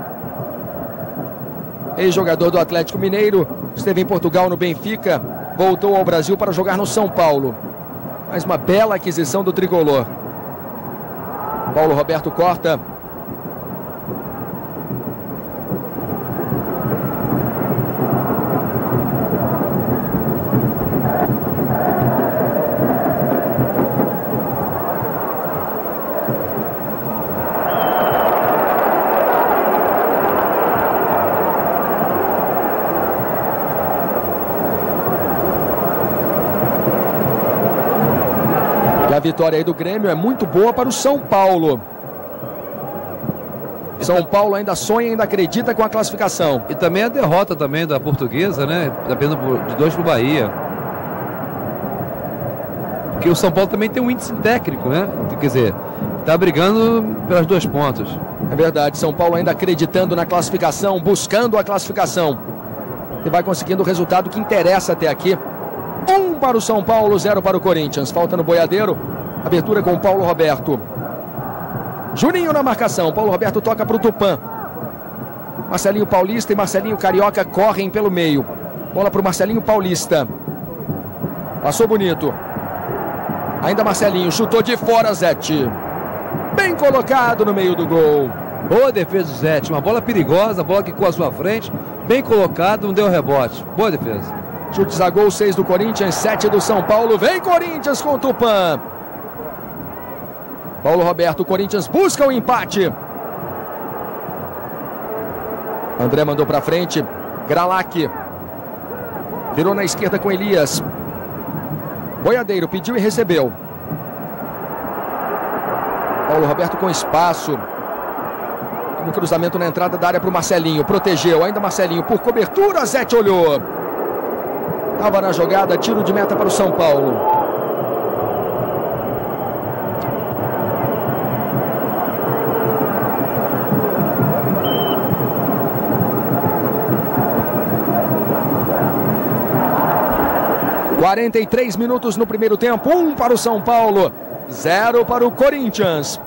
Ex-jogador do Atlético Mineiro. Esteve em Portugal no Benfica. Voltou ao Brasil para jogar no São Paulo. Mais uma bela aquisição do tricolor. Paulo Roberto corta. A vitória aí do Grêmio é muito boa para o São Paulo. São Paulo ainda sonha, ainda acredita com a classificação. E também a derrota também da Portuguesa, né? Dependendo de 2 para o Bahia. Porque o São Paulo também tem um índice técnico, né? Quer dizer, está brigando pelas 2 pontas. É verdade, São Paulo ainda acreditando na classificação, buscando a classificação. E vai conseguindo o resultado que interessa até aqui. 1 para o São Paulo, 0 para o Corinthians. Falta no Boiadeiro. Abertura com o Paulo Roberto. Juninho na marcação. Paulo Roberto toca para o Tupã. Marcelinho Paulista e Marcelinho Carioca correm pelo meio. Bola para o Marcelinho Paulista. Passou bonito. Ainda Marcelinho. Chutou de fora, Zete. Bem colocado no meio do gol. Boa defesa do Zete. Uma bola perigosa. A bola quicou à sua frente. Bem colocado. Não deu rebote. Boa defesa. Chutes a gol, 6 do Corinthians, 7 do São Paulo. Vem Corinthians com o Tupã. Paulo Roberto, o Corinthians busca o empate. André mandou para frente. Gralac. Virou na esquerda com Elias. Boiadeiro pediu e recebeu. Paulo Roberto com espaço. No cruzamento na entrada da área para o Marcelinho. Protegeu, ainda Marcelinho por cobertura. Zete olhou. Estava na jogada, tiro de meta para o São Paulo. (43 minutos no primeiro tempo). 1 para o São Paulo, 0 para o Corinthians.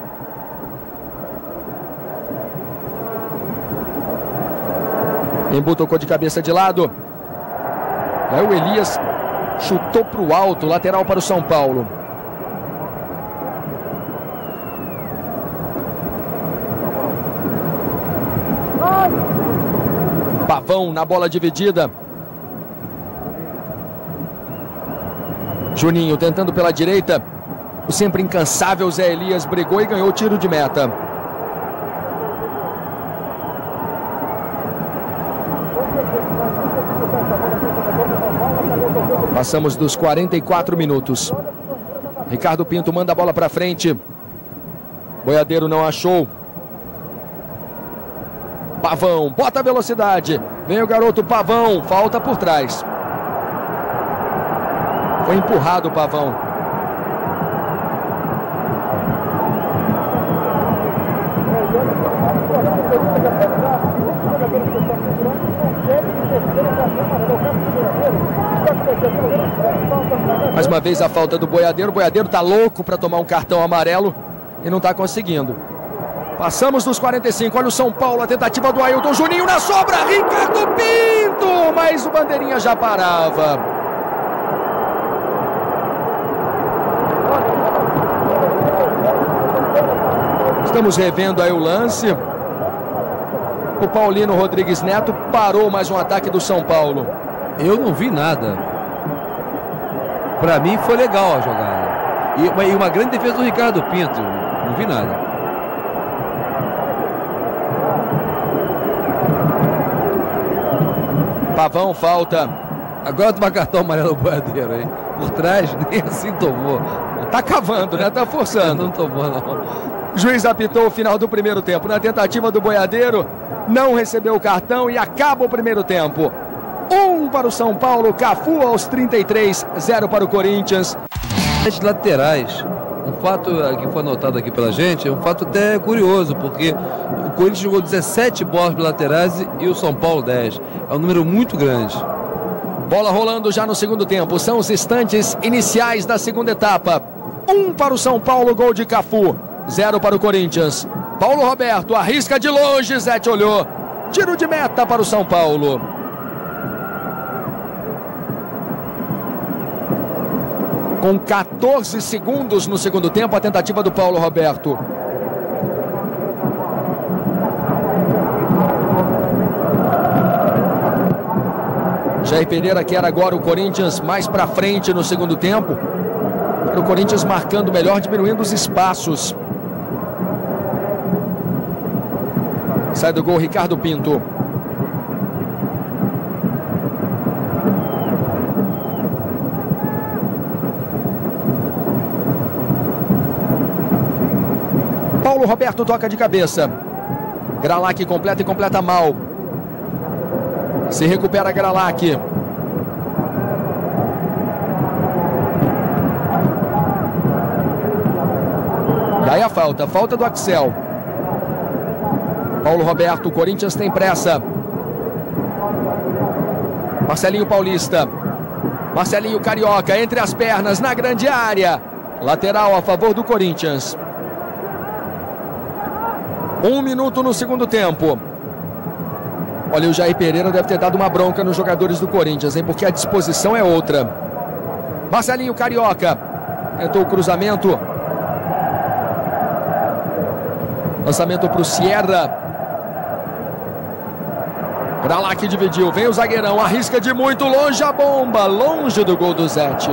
Embu tocou de cabeça de lado. Aí o Elias chutou para o alto, lateral para o São Paulo. Pavão na bola dividida. Juninho tentando pela direita. O sempre incansável Zé Elias brigou e ganhou o tiro de meta. Passamos dos 44 minutos. Ricardo Pinto manda a bola para frente. Boiadeiro não achou. Pavão, bota a velocidade. Vem o garoto Pavão, falta por trás. Foi empurrado o Pavão. Mais uma vez a falta do Boiadeiro. O Boiadeiro tá louco para tomar um cartão amarelo e não tá conseguindo. Passamos dos 45, olha o São Paulo, a tentativa do Ailton. Juninho na sobra, Ricardo Pinto, mas o bandeirinha já parava. Estamos revendo aí o lance. O Paulino Rodrigues Neto parou mais um ataque do São Paulo. Eu não vi nada. Para mim foi legal a jogada. E uma grande defesa do Ricardo Pinto. Não vi nada. Pavão, falta. Agora toma cartão amarelo Boiadeiro, hein? Por trás, nem assim tomou. Tá cavando, né? Tá forçando. Não tomou, não. Juiz apitou o final do primeiro tempo. Na tentativa do Boiadeiro, não recebeu o cartão e acaba o primeiro tempo. 1 para o São Paulo, Cafu aos 33, 0 para o Corinthians. As laterais, um fato que foi anotado aqui pela gente, é um fato até curioso, porque o Corinthians jogou 17 bolas laterais e o São Paulo 10. É um número muito grande. Bola rolando já no segundo tempo. São os instantes iniciais da segunda etapa. 1 para o São Paulo, gol de Cafu. 0 para o Corinthians. Paulo Roberto arrisca de longe, Zete olhou. Tiro de meta para o São Paulo. Com 14 segundos no segundo tempo, a tentativa do Paulo Roberto. Jair Pereira quer agora o Corinthians mais para frente no segundo tempo. O Corinthians marcando melhor, diminuindo os espaços. Sai do gol Ricardo Pinto. Paulo Roberto toca de cabeça. Gralac completa e completa mal. Se recupera Gralac. E aí a falta do Axel. Paulo Roberto, o Corinthians tem pressa. Marcelinho Paulista. Marcelinho Carioca entre as pernas na grande área. Lateral a favor do Corinthians. 1 minuto no segundo tempo. Olha, o Jair Pereira deve ter dado uma bronca nos jogadores do Corinthians, hein? Porque a disposição é outra. Marcelinho Carioca. Tentou o cruzamento. Lançamento para o Sierra. Gralac dividiu. Vem o zagueirão. Arrisca de muito longe a bomba. Longe do gol do Zete.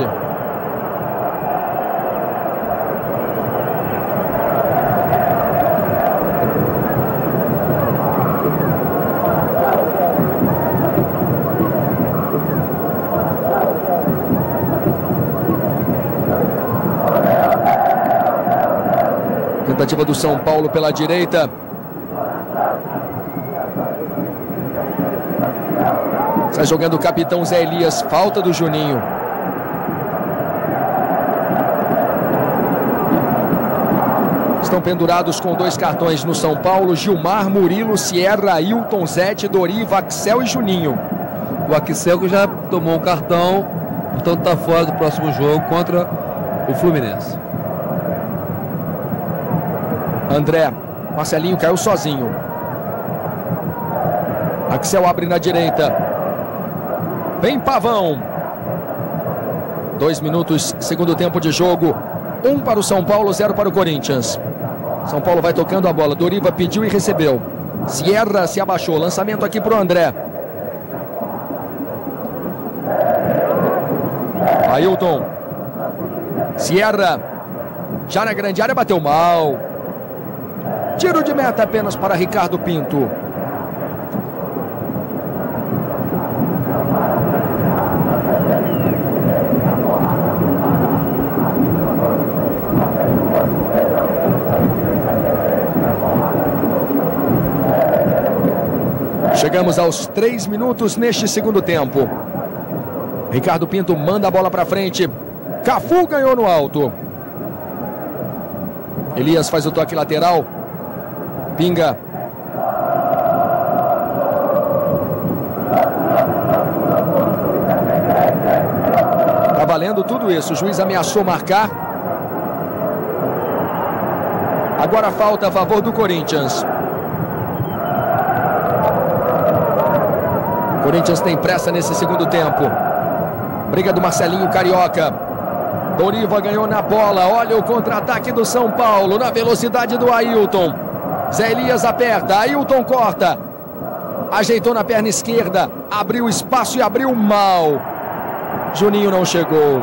Tentativa do São Paulo pela direita. Sai jogando o capitão Zé Elias. Falta do Juninho. Estão pendurados com 2 cartões no São Paulo. Gilmar, Murilo, Sierra, Ailton, Zete, Doriva, Axel e Juninho. O Axel que já tomou um cartão, portanto está fora do próximo jogo contra o Fluminense. André, Marcelinho caiu sozinho. Axel abre na direita. Vem Pavão. 2 minutos, segundo tempo de jogo. 1 para o São Paulo, 0 para o Corinthians. São Paulo vai tocando a bola. Doriva pediu e recebeu. Sierra se abaixou. Lançamento aqui para o André. Ailton. Sierra. Já na grande área, bateu mal. Tiro de meta apenas para Ricardo Pinto. Chegamos aos 3 minutos neste segundo tempo. Ricardo Pinto manda a bola para frente. Cafu ganhou no alto. Elias faz o toque lateral. Pinga. Tá valendo tudo isso. O juiz ameaçou marcar. Agora falta a favor do Corinthians. O Corinthians tem pressa nesse segundo tempo. Briga do Marcelinho Carioca. Doriva ganhou na bola. Olha o contra-ataque do São Paulo. Na velocidade do Ailton. Zé Elias aperta. Ailton corta. Ajeitou na perna esquerda. Abriu espaço e abriu mal. Juninho não chegou.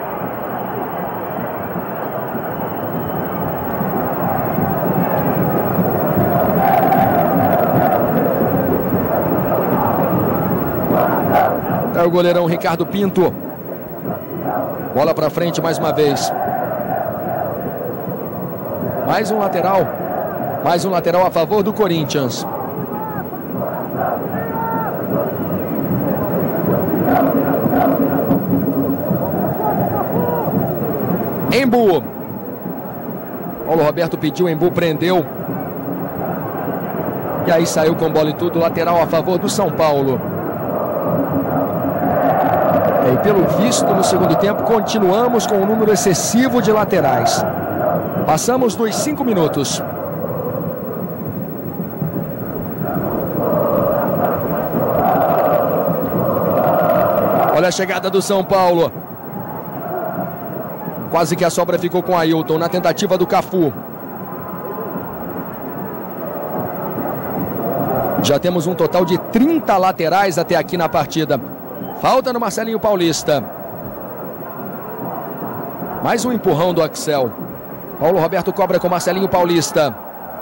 É o goleirão Ricardo Pinto. Bola para frente mais uma vez. Mais um lateral. Mais um lateral a favor do Corinthians. Embu. Paulo Roberto pediu, Embu prendeu. E aí saiu com bola e tudo. Lateral a favor do São Paulo. E pelo visto, no segundo tempo, continuamos com um número excessivo de laterais. Passamos dos 5 minutos. Olha a chegada do São Paulo. Quase que a sobra ficou com Ailton na tentativa do Cafu. Já temos um total de 30 laterais até aqui na partida. Falta no Marcelinho Paulista. Mais um empurrão do Axel. Paulo Roberto cobra com Marcelinho Paulista.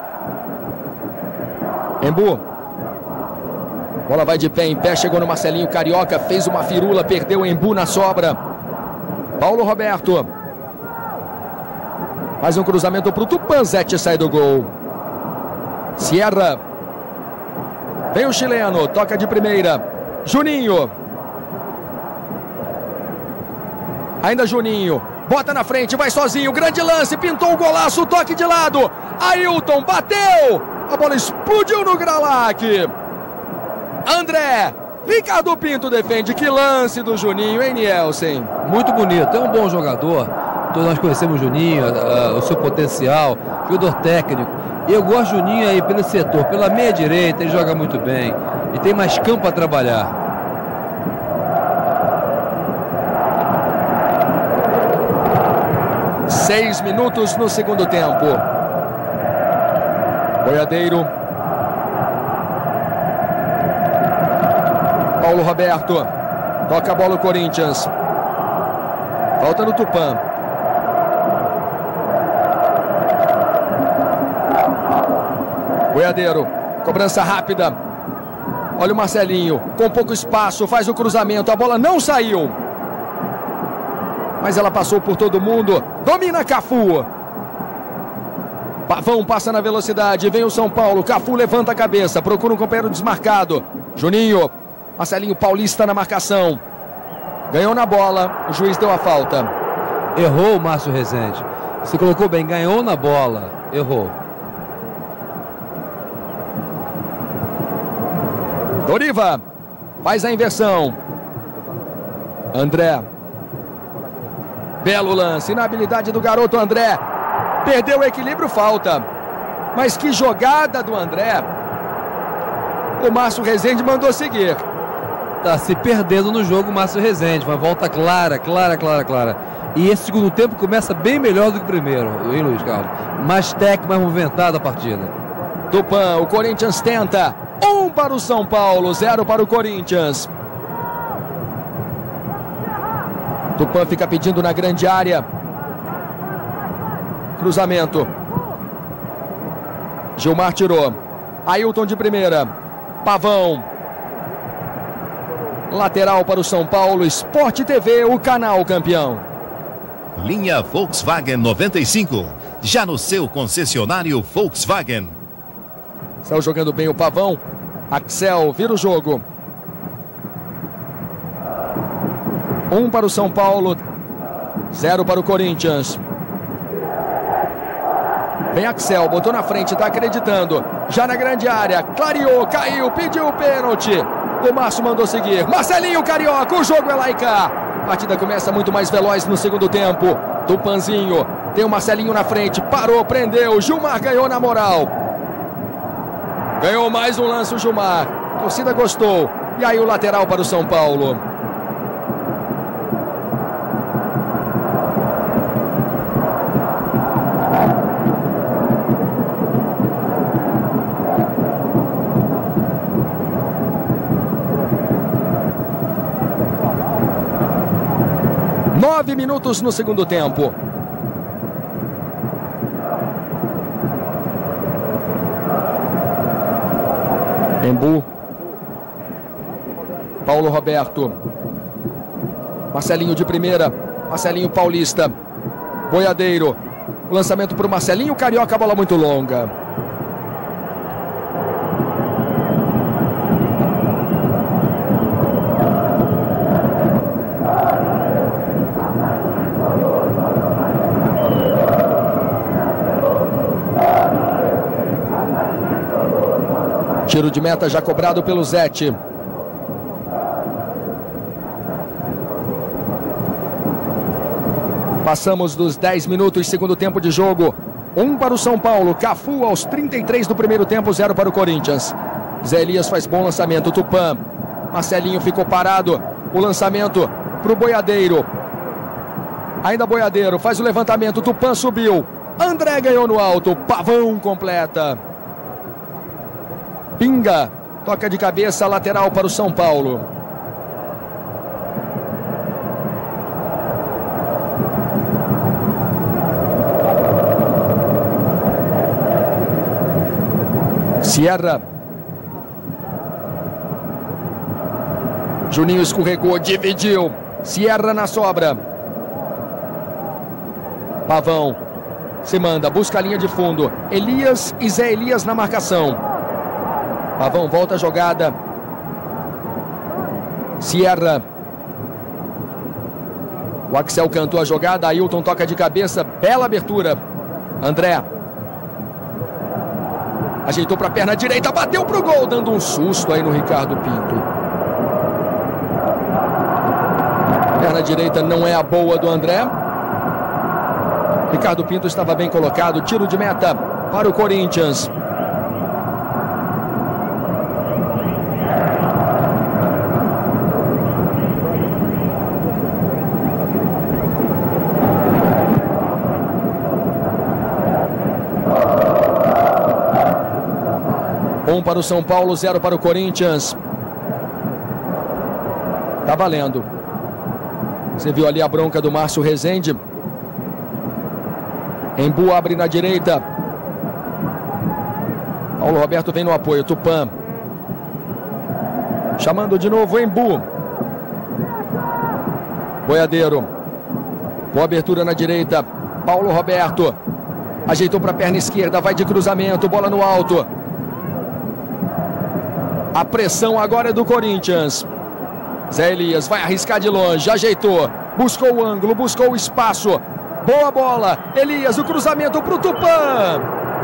Embu. Bola vai de pé em pé. Chegou no Marcelinho Carioca. Fez uma firula. Perdeu o Embu na sobra. Paulo Roberto. Mais um cruzamento para o Tupanzete. Sai do gol. Sierra. Vem o chileno. Toca de primeira. Juninho. Ainda Juninho, bota na frente, vai sozinho, grande lance, pintou o golaço, toque de lado, Ailton bateu, a bola explodiu no Gralac, André, Ricardo Pinto defende, que lance do Juninho, hein, Nielsen? Muito bonito, é um bom jogador, todos nós conhecemos o Juninho, o seu potencial, jogador técnico, e eu gosto do Juninho aí pelo setor, pela meia direita, ele joga muito bem, e tem mais campo a trabalhar. 6 minutos no segundo tempo. Boiadeiro. Paulo Roberto. Toca a bola o Corinthians. Falta no Tupã. Boiadeiro. Cobrança rápida. Olha o Marcelinho. Com pouco espaço. Faz o cruzamento. A bola não saiu. Mas ela passou por todo mundo. Domina Cafu. Pavão passa na velocidade. Vem o São Paulo. Cafu levanta a cabeça. Procura um companheiro desmarcado. Juninho. Marcelinho Paulista na marcação. Ganhou na bola. O juiz deu a falta. Errou o Márcio Rezende. Se colocou bem. Ganhou na bola. Errou. Doriva. Faz a inversão. André. Belo lance, na habilidade do garoto André. Perdeu o equilíbrio, falta. Mas que jogada do André. O Márcio Rezende mandou seguir. Tá se perdendo no jogo o Márcio Rezende. Uma volta clara. E esse segundo tempo começa bem melhor do que o primeiro, hein, Luiz Carlos? Mais técnico, mais movimentada a partida. Tupã, o Corinthians tenta. 1 para o São Paulo, 0 para o Corinthians. Tupã fica pedindo na grande área. Cruzamento. Gilmar tirou. Ailton de primeira. Pavão. Lateral para o São Paulo. Sport TV, o canal campeão. Linha Volkswagen 95. Já no seu concessionário Volkswagen. Saiu jogando bem o Pavão. Axel vira o jogo. 1 para o São Paulo. 0 para o Corinthians. Vem Axel, botou na frente, tá acreditando. Já na grande área, clareou, caiu, pediu o pênalti. O Márcio mandou seguir. Marcelinho Carioca, o jogo é lá e cá. A partida começa muito mais veloz no segundo tempo. Tupanzinho, tem o Marcelinho na frente, parou, prendeu. Gilmar ganhou na moral. Ganhou mais um lance o Gilmar. A torcida gostou. E aí o lateral para o São Paulo. Minutos no segundo tempo. Embu. Paulo Roberto. Marcelinho de primeira. Marcelinho Paulista. Boiadeiro. O lançamento para o Marcelinho Carioca, a bola muito longa. Tiro de meta já cobrado pelo Zete. Passamos dos 10 minutos, segundo tempo de jogo. 1 para o São Paulo. Cafu aos 33 do primeiro tempo, 0 para o Corinthians. Zé Elias faz bom lançamento. Tupã. Marcelinho ficou parado. O lançamento para o Boiadeiro. Ainda Boiadeiro faz o levantamento. Tupã subiu. André ganhou no alto. Pavão completa. Pinga, toca de cabeça, lateral para o São Paulo. Sierra. Juninho escorregou, dividiu. Sierra na sobra. Pavão se manda, busca a linha de fundo. Elias e Zé Elias na marcação. Pavão volta a jogada. Sierra. O Axel cantou a jogada. Ailton toca de cabeça. Bela abertura. André. Ajeitou para a perna direita. Bateu para o gol. Dando um susto aí no Ricardo Pinto. Perna direita não é a boa do André. Ricardo Pinto estava bem colocado. Tiro de meta para o Corinthians. Para o São Paulo, 0 para o Corinthians. Tá valendo. Você viu ali a bronca do Márcio Rezende. Embu abre na direita. Paulo Roberto vem no apoio. Tupã. Chamando de novo Embu. Boiadeiro. Boa abertura na direita. Paulo Roberto. Ajeitou para a perna esquerda. Vai de cruzamento. Bola no alto. A pressão agora é do Corinthians. Zé Elias vai arriscar de longe, ajeitou, buscou o ângulo, buscou o espaço. Boa bola, Elias, o cruzamento para o Tupã.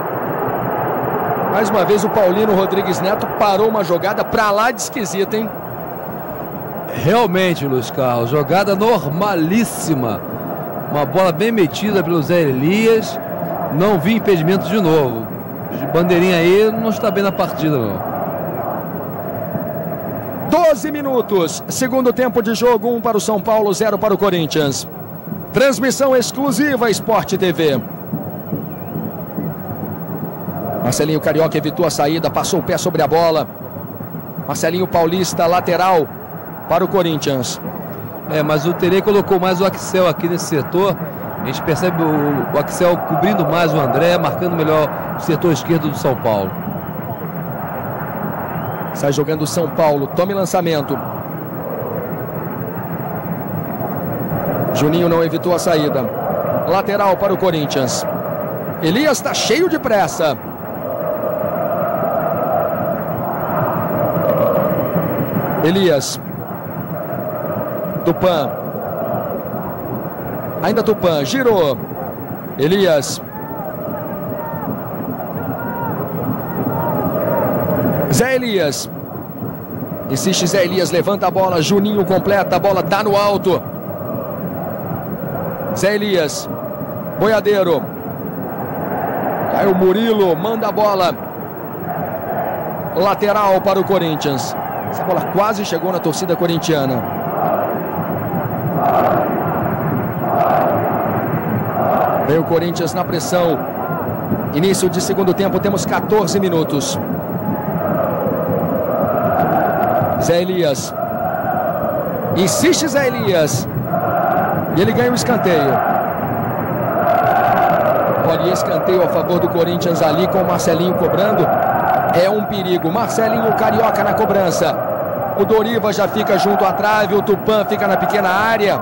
Mais uma vez o Paulino Rodrigues Neto parou uma jogada para lá de esquisita, hein? Realmente, Luiz Carlos, jogada normalíssima. Uma bola bem metida pelo Zé Elias. Não vi impedimento de novo. Bandeirinha aí não está bem na partida, não. 12 minutos, segundo tempo de jogo, 1 para o São Paulo, 0 para o Corinthians. Transmissão exclusiva Sport TV. Marcelinho Carioca evitou a saída, passou o pé sobre a bola. Marcelinho Paulista, lateral para o Corinthians. Mas o Tele colocou mais o Axel aqui nesse setor. A gente percebe o Axel cobrindo mais o André, marcando melhor o setor esquerdo do São Paulo. Sai jogando o São Paulo, tome lançamento. Juninho não evitou a saída. Lateral para o Corinthians. Elias está cheio de pressa. Elias. Tupã. Ainda Tupã, girou. Elias. Zé Elias. Insiste Zé Elias, levanta a bola. Juninho completa, a bola está no alto. Zé Elias. Boiadeiro. Aí o Murilo manda a bola. Lateral para o Corinthians. Essa bola quase chegou na torcida corintiana. Vem o Corinthians na pressão. Início de segundo tempo, temos 14 minutos. Zé Elias. Insiste Zé Elias. E ele ganha o escanteio. Olha, escanteio a favor do Corinthians ali com o Marcelinho cobrando. É um perigo. Marcelinho Carioca na cobrança. O Doriva já fica junto à trave. O Tupã fica na pequena área.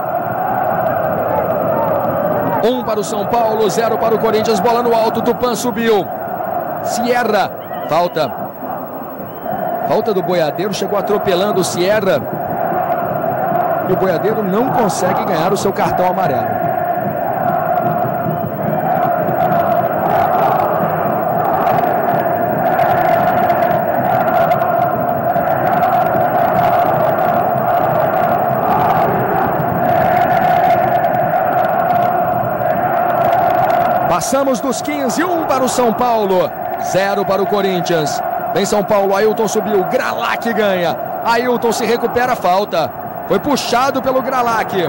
1 para o São Paulo, 0 para o Corinthians. Bola no alto. Tupã subiu. Sierra. Falta. Falta do Boiadeiro. Chegou atropelando o Sierra. E o Boiadeiro não consegue ganhar o seu cartão amarelo. Passamos dos 15, 1 para o São Paulo, 0 para o Corinthians. Vem São Paulo, Ailton subiu, Gralac ganha. Ailton se recupera a falta. Foi puxado pelo Gralac.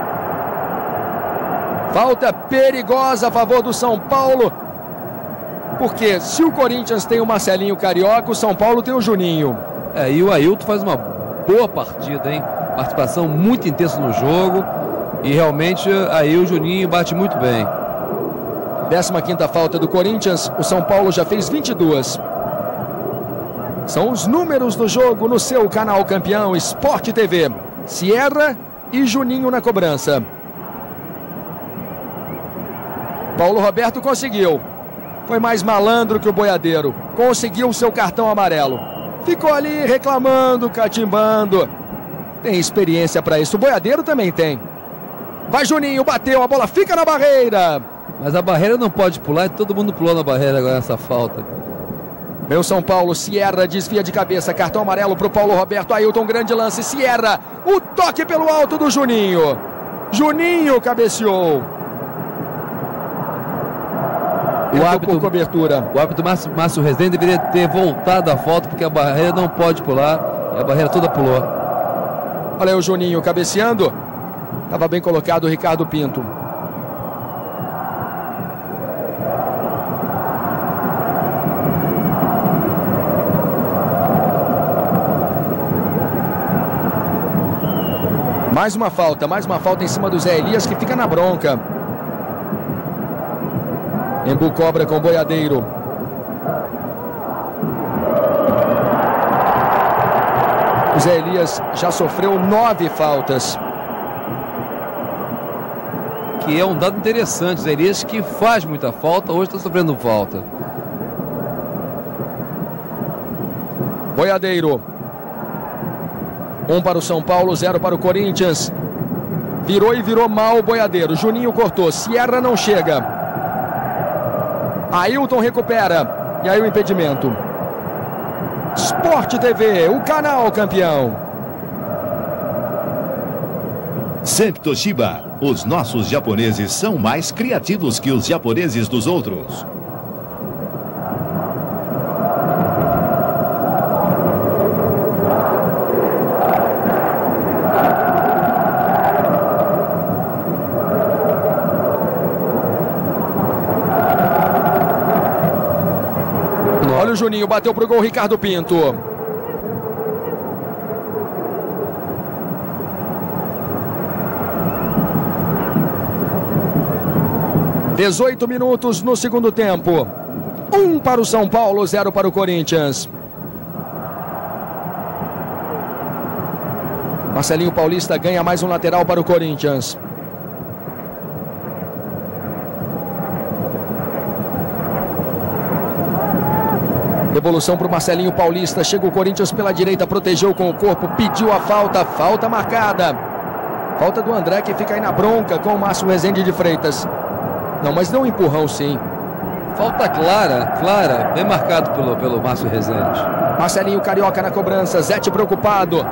Falta perigosa a favor do São Paulo. Porque se o Corinthians tem o Marcelinho Carioca, o São Paulo tem o Juninho. E o Ailton faz uma boa partida, hein? Participação muito intensa no jogo. E realmente aí o Juninho bate muito bem. 15ª falta do Corinthians, o São Paulo já fez 22. São os números do jogo no seu canal campeão Sport TV. Sierra e Juninho na cobrança. Paulo Roberto conseguiu. Foi mais malandro que o Boiadeiro. Conseguiu o seu cartão amarelo. Ficou ali reclamando, catimbando. Tem experiência para isso. O Boiadeiro também tem. Vai Juninho, bateu, a bola fica na barreira. Mas a barreira não pode pular e todo mundo pulou na barreira agora nessa falta. Meu São Paulo, Sierra desvia de cabeça, cartão amarelo para o Paulo Roberto. Ailton, grande lance, Sierra, o toque pelo alto do Juninho. Juninho cabeceou. O árbitro Márcio Rezende deveria ter voltado a falta, porque a barreira não pode pular e a barreira toda pulou. Olha aí o Juninho cabeceando. Estava bem colocado o Ricardo Pinto. Mais uma falta em cima do Zé Elias, que fica na bronca. Embu cobra com o Boiadeiro. O Zé Elias já sofreu 9 faltas. Que é um dado interessante, Zé Elias, que faz muita falta, hoje está sofrendo falta. Boiadeiro. 1 para o São Paulo, 0 para o Corinthians. Virou mal o Boiadeiro. Juninho cortou. Sierra não chega. Ailton recupera. E aí o impedimento. Sport TV, o canal campeão. Sempre Toshiba. Os nossos japoneses são mais criativos que os japoneses dos outros. Olha o Juninho, bateu pro gol, Ricardo Pinto. 18 minutos no segundo tempo. 1 para o São Paulo, 0 para o Corinthians. Marcelinho Paulista ganha mais um lateral para o Corinthians. Devolução para o Marcelinho Paulista. Chega o Corinthians pela direita, protegeu com o corpo, pediu a falta. Falta marcada. Falta do André, que fica aí na bronca com o Márcio Rezende de Freitas. Não, mas deu um empurrão sim. Falta clara, bem marcado pelo Márcio Rezende. Marcelinho Carioca na cobrança, Zete preocupado.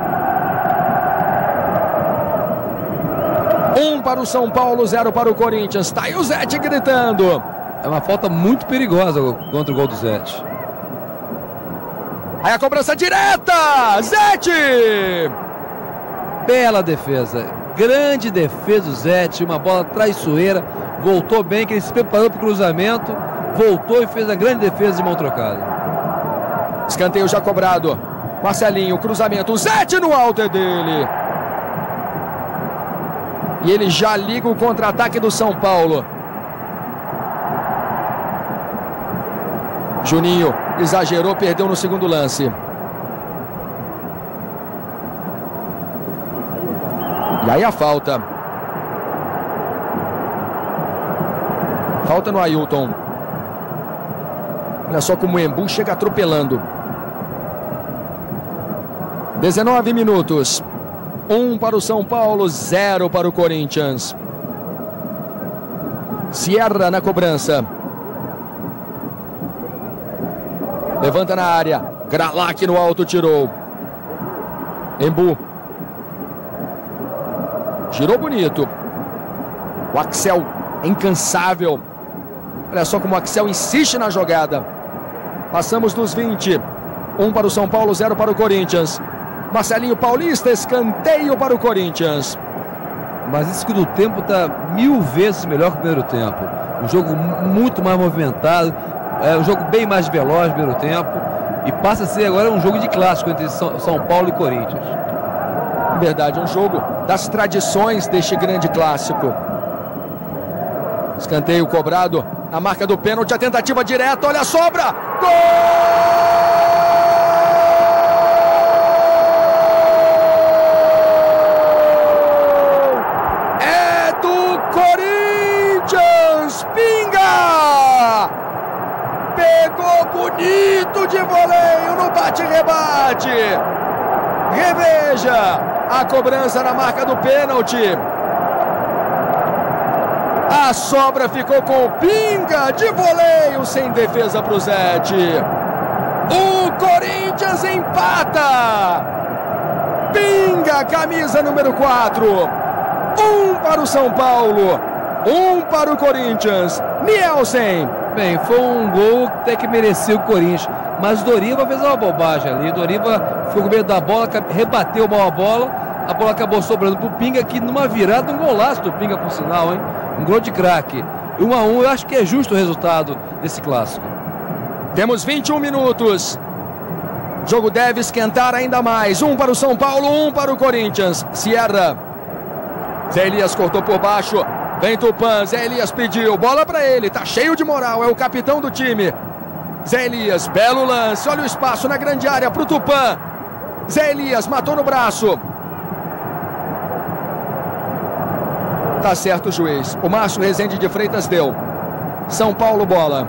1 para o São Paulo, 0 para o Corinthians. Tá aí o Zete gritando. É uma falta muito perigosa contra o gol do Zete. Aí a cobrança direta, Zete! Bela defesa, grande defesa do Zete, uma bola traiçoeira, voltou bem, que ele se preparou para o cruzamento, voltou e fez a grande defesa de mão trocada. Escanteio já cobrado, Marcelinho, cruzamento, Zete no alto é dele. E ele já liga o contra-ataque do São Paulo. Juninho exagerou, perdeu no segundo lance. E aí a falta. Falta no Ailton. Olha só como o Embu chega atropelando. 19 minutos. 1 para o São Paulo, 0 para o Corinthians. Sierra na cobrança. Levanta na área. Gralac no alto, tirou. Embu. Girou bonito. O Axel é incansável. Olha só como o Axel insiste na jogada. Passamos dos 20. 1 para o São Paulo, 0 para o Corinthians. Marcelinho Paulista, escanteio para o Corinthians. Mas esse segundo tempo está 1000 vezes melhor que o primeiro tempo. Um jogo muito mais movimentado. É um jogo bem mais veloz no primeiro tempo. E passa a ser agora um jogo de clássico entre São Paulo e Corinthians. Verdade, é um jogo das tradições deste grande clássico. Escanteio cobrado na marca do pênalti, a tentativa direta, olha a sobra! Gol! É do Corinthians! Pinga! Pegou bonito de voleio no bate-rebate. Reveja a cobrança na marca do pênalti. A sobra ficou com o Pinga de voleio, sem defesa para o Zete. O Corinthians empata. Pinga, camisa número 4. 1 para o São Paulo, 1 para o Corinthians. Nielsen. Bem, foi um gol até que mereceu o Corinthians, mas o Doriva fez uma bobagem ali. O Doriva ficou com medo da bola, rebateu mal a bola acabou sobrando pro Pinga, que numa virada, um golaço do Pinga, por sinal, hein? Um gol de craque. 1-1, eu acho que é justo o resultado desse clássico. Temos 21 minutos. O jogo deve esquentar ainda mais. 1 para o São Paulo, 1 para o Corinthians. Sierra. Zé Elias cortou por baixo. Vem Tupã, Zé Elias pediu, bola para ele, tá cheio de moral, é o capitão do time. Zé Elias, belo lance, olha o espaço na grande área pro Tupã. Zé Elias matou no braço. Tá certo o juiz, o Márcio Rezende de Freitas deu. São Paulo, bola.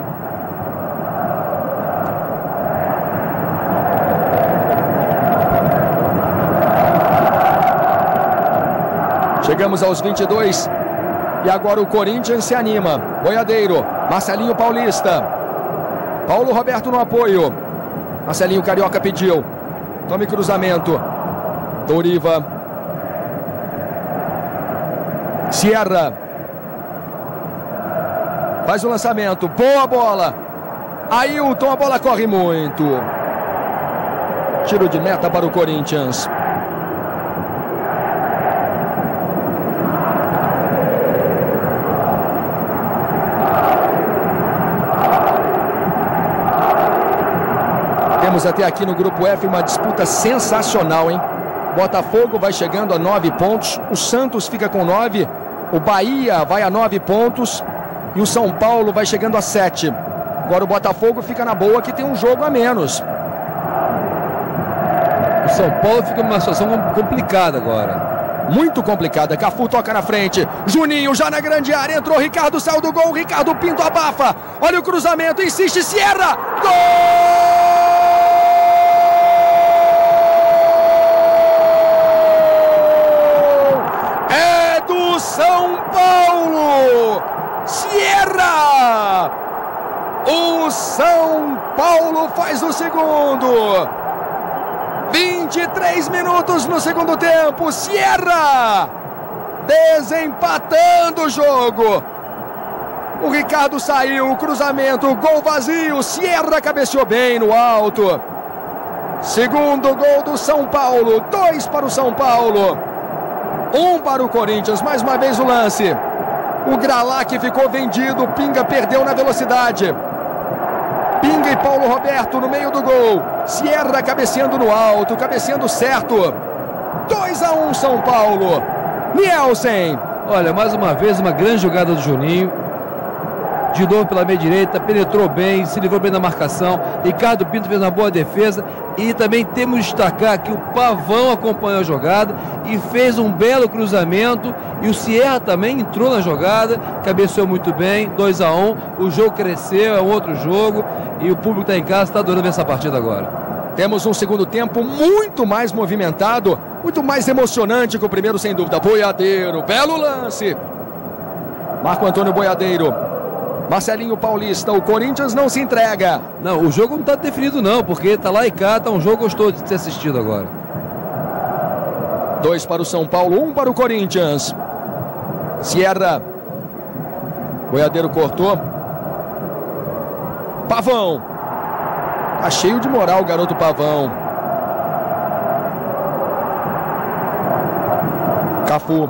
Chegamos aos 22. E agora o Corinthians se anima. Boiadeiro, Marcelinho Paulista. Paulo Roberto no apoio. Marcelinho Carioca pediu. Tome cruzamento. Doriva. Sierra. Faz o lançamento. Boa bola. Ailton, a bola corre muito. Tiro de meta para o Corinthians. Temos até aqui no grupo F uma disputa sensacional, hein? Botafogo vai chegando a 9 pontos, o Santos fica com 9, o Bahia vai a 9 pontos, E o São Paulo vai chegando a 7. Agora o Botafogo fica na boa, que tem um jogo a menos. O São Paulo fica numa situação complicada agora. Muito complicada. Cafu toca na frente. Juninho já na grande área. Entrou Ricardo, saiu do gol. Ricardo Pinto abafa. Olha o cruzamento. Insiste. Sierra. Gol! É do São Paulo. Sierra. O São Paulo faz o segundo. 23 minutos no segundo tempo. Sierra desempatando o jogo. O Ricardo saiu, o cruzamento, gol vazio. Sierra cabeceou bem no alto. Segundo gol do São Paulo. 2 para o São Paulo, 1 para o Corinthians. Mais uma vez o lance. O Gralac ficou vendido. Pinga perdeu na velocidade. Pinga e Paulo Roberto no meio do gol. Sierra cabeceando no alto, cabeceando certo. 2-1 São Paulo. Nielsen. Olha, mais uma vez uma grande jogada do Juninho. De novo pela meia direita, penetrou bem, se livrou bem na marcação. Ricardo Pinto fez uma boa defesa. E também temos de destacar que o Pavão acompanhou a jogada e fez um belo cruzamento. E o Sierra também entrou na jogada, cabeceou muito bem. 2-1, o jogo cresceu, é um outro jogo. E o público está em casa, está adorando ver essa partida agora. Temos um segundo tempo muito mais movimentado, muito mais emocionante que o primeiro, sem dúvida. Boiadeiro, belo lance. Marco Antônio Boiadeiro. Marcelinho Paulista, o Corinthians não se entrega. Não, o jogo não está definido não, porque tá lá e cá, tá um jogo gostoso de ser assistido agora. 2 para o São Paulo, 1 para o Corinthians. Sierra. Boiadeiro cortou. Pavão. Tá cheio de moral o garoto Pavão. Cafu.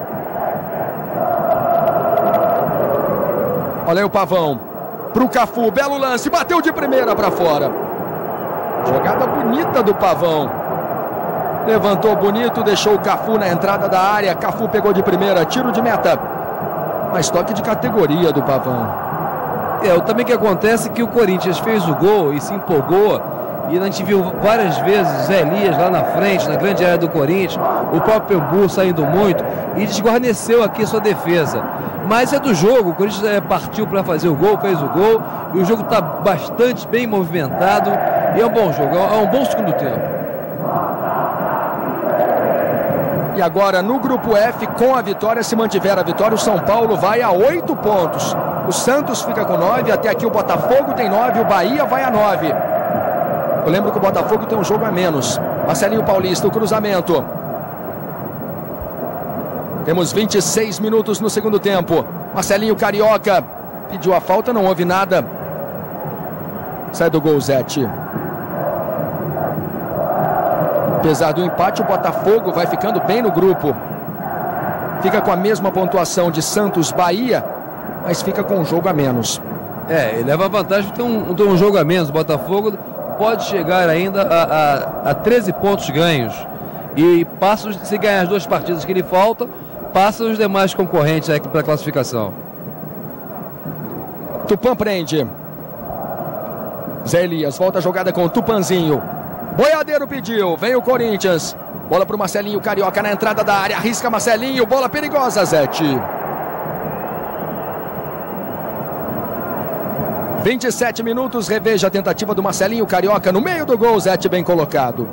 Olha aí o Pavão. Pro Cafu, belo lance, bateu de primeira para fora. Jogada bonita do Pavão. Levantou bonito, deixou o Cafu na entrada da área. Cafu pegou de primeira, tiro de meta. Mas toque de categoria do Pavão. Também que acontece que o Corinthians fez o gol e se empolgou. E a gente viu várias vezes Zé Elias lá na frente, na grande área do Corinthians, o próprio Pembu saindo muito e desguarneceu aqui a sua defesa. Mas é do jogo, o Corinthians partiu para fazer o gol, fez o gol, e o jogo está bastante bem movimentado e é um bom jogo, é um bom segundo tempo. E agora no grupo F, com a vitória, se mantiver a vitória, o São Paulo vai a 8 pontos. O Santos fica com 9, até aqui o Botafogo tem 9, o Bahia vai a 9. Eu lembro que o Botafogo tem um jogo a menos. Marcelinho Paulista, o cruzamento. Temos 26 minutos no segundo tempo. Marcelinho Carioca pediu a falta, não houve nada. Sai do gol, Zete. Apesar do empate, o Botafogo vai ficando bem no grupo. Fica com a mesma pontuação de Santos, Bahia, mas fica com um jogo a menos. Ele leva a vantagem de ter um jogo a menos. O Botafogo pode chegar ainda a 13 pontos ganhos. E passa, se ganhar as 2 partidas que lhe faltam, passa os demais concorrentes aqui para a classificação. Tupã prende. Zé Elias volta a jogada com o Tupanzinho. Boiadeiro pediu, vem o Corinthians. Bola para o Marcelinho Carioca na entrada da área. Arrisca Marcelinho, bola perigosa, Zete. 27 minutos, reveja a tentativa do Marcelinho Carioca no meio do gol, Zete bem colocado.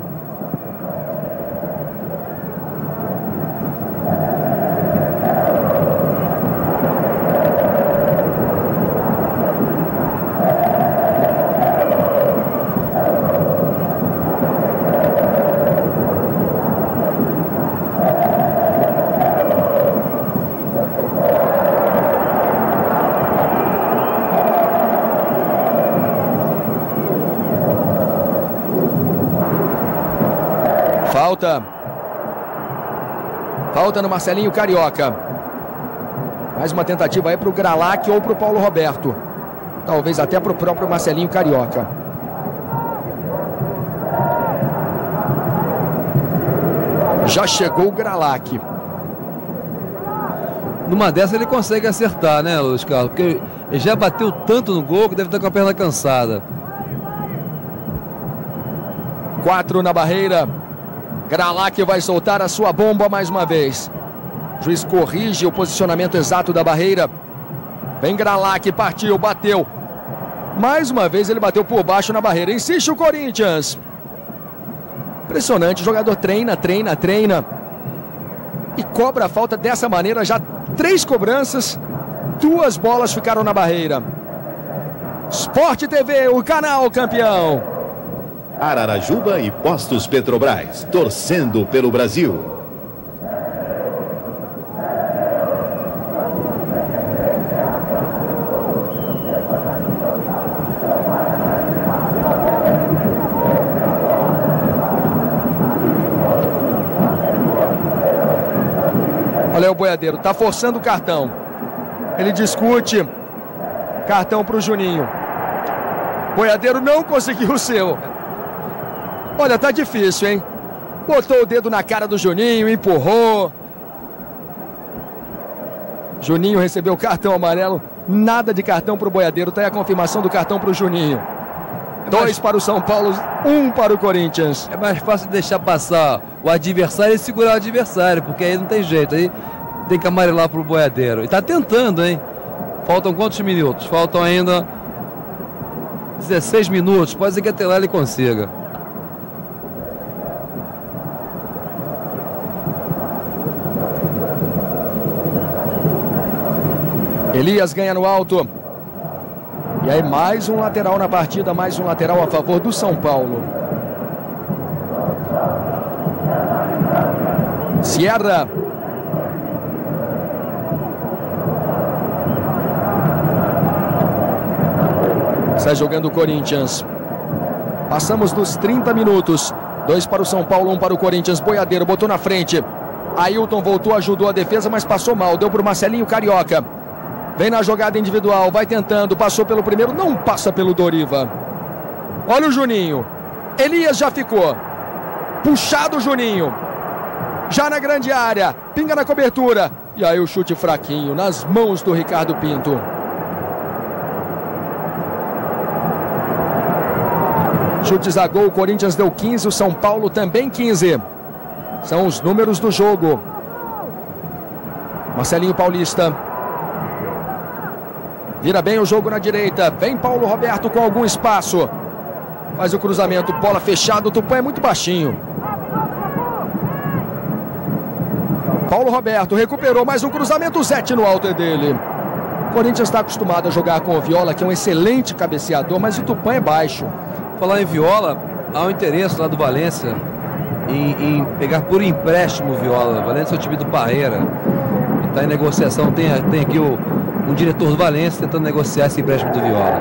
Falta no Marcelinho Carioca. Mais uma tentativa aí para o Gralac ou para o Paulo Roberto. Talvez até para o próprio Marcelinho Carioca. Já chegou o Gralac. numa dessa ele consegue acertar, né, Luiz Carlos? Porque ele já bateu tanto no gol que deve estar com a perna cansada. 4 na barreira. Gralac vai soltar a sua bomba mais uma vez. O juiz corrige o posicionamento exato da barreira. Vem Gralac, partiu, bateu. Mais uma vez ele bateu por baixo na barreira. Insiste o Corinthians. Impressionante, o jogador treina. E cobra a falta dessa maneira. Já 3 cobranças, 2 bolas ficaram na barreira. Sport TV, o canal campeão. Ararajuba e Postos Petrobras, torcendo pelo Brasil. Olha o Boiadeiro, tá forçando o cartão. Ele discute. Cartão pro Juninho. Boiadeiro não conseguiu o seu. Olha, tá difícil, hein? Botou o dedo na cara do Juninho, empurrou. Juninho recebeu o cartão amarelo. Nada de cartão pro Boiadeiro. Tá aí a confirmação do cartão pro Juninho. 2 para o São Paulo, 1 para o Corinthians. É mais fácil deixar passar o adversário e segurar o adversário, porque aí não tem jeito. Aí tem que amarelar pro Boiadeiro. E tá tentando, hein? Faltam quantos minutos? Faltam ainda 16 minutos. Pode ser que até lá ele consiga. Elias ganha no alto. E aí mais um lateral na partida, mais um lateral a favor do São Paulo. Sierra. Sai jogando o Corinthians. Passamos dos 30 minutos. 2 para o São Paulo, 1 para o Corinthians. Boiadeiro botou na frente. Ailton voltou, ajudou a defesa, mas passou mal. Deu para o Marcelinho Carioca. Vem na jogada individual, vai tentando, passou pelo primeiro, não passa pelo Doriva. Olha o Juninho. Elias já ficou. Puxado o Juninho. Já na grande área, pinga na cobertura. E aí o chute fraquinho, nas mãos do Ricardo Pinto. Chutes a gol, o Corinthians deu 15, o São Paulo também 15. São os números do jogo. Marcelinho Paulista. Vira bem o jogo na direita. Vem Paulo Roberto com algum espaço. Faz o cruzamento. Bola fechada. O Tupã é muito baixinho. Paulo Roberto recuperou mais um cruzamento. O Zete no alto é dele. O Corinthians está acostumado a jogar com o Viola, que é um excelente cabeceador, mas o Tupã é baixo. Falar em Viola, há um interesse lá do Valência em pegar por empréstimo o Viola. O Valência é o time do Parreira. Está em negociação. Tem aqui um diretor do Valência tentando negociar esse empréstimo do Viola.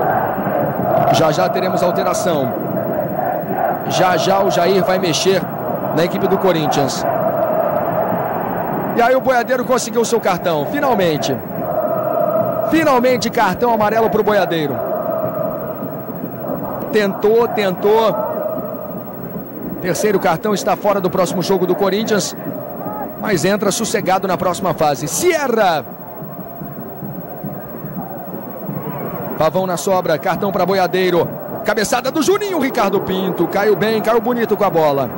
Já teremos alteração. Já o Jair vai mexer na equipe do Corinthians. E aí o Boiadeiro conseguiu o seu cartão, finalmente. Finalmente cartão amarelo para o Boiadeiro. Tentou. Terceiro cartão, está fora do próximo jogo do Corinthians, mas entra sossegado na próxima fase. Sierra. Pavão na sobra, cartão para Boiadeiro. Cabeçada do Juninho, Ricardo Pinto. Caiu bem, caiu bonito com a bola.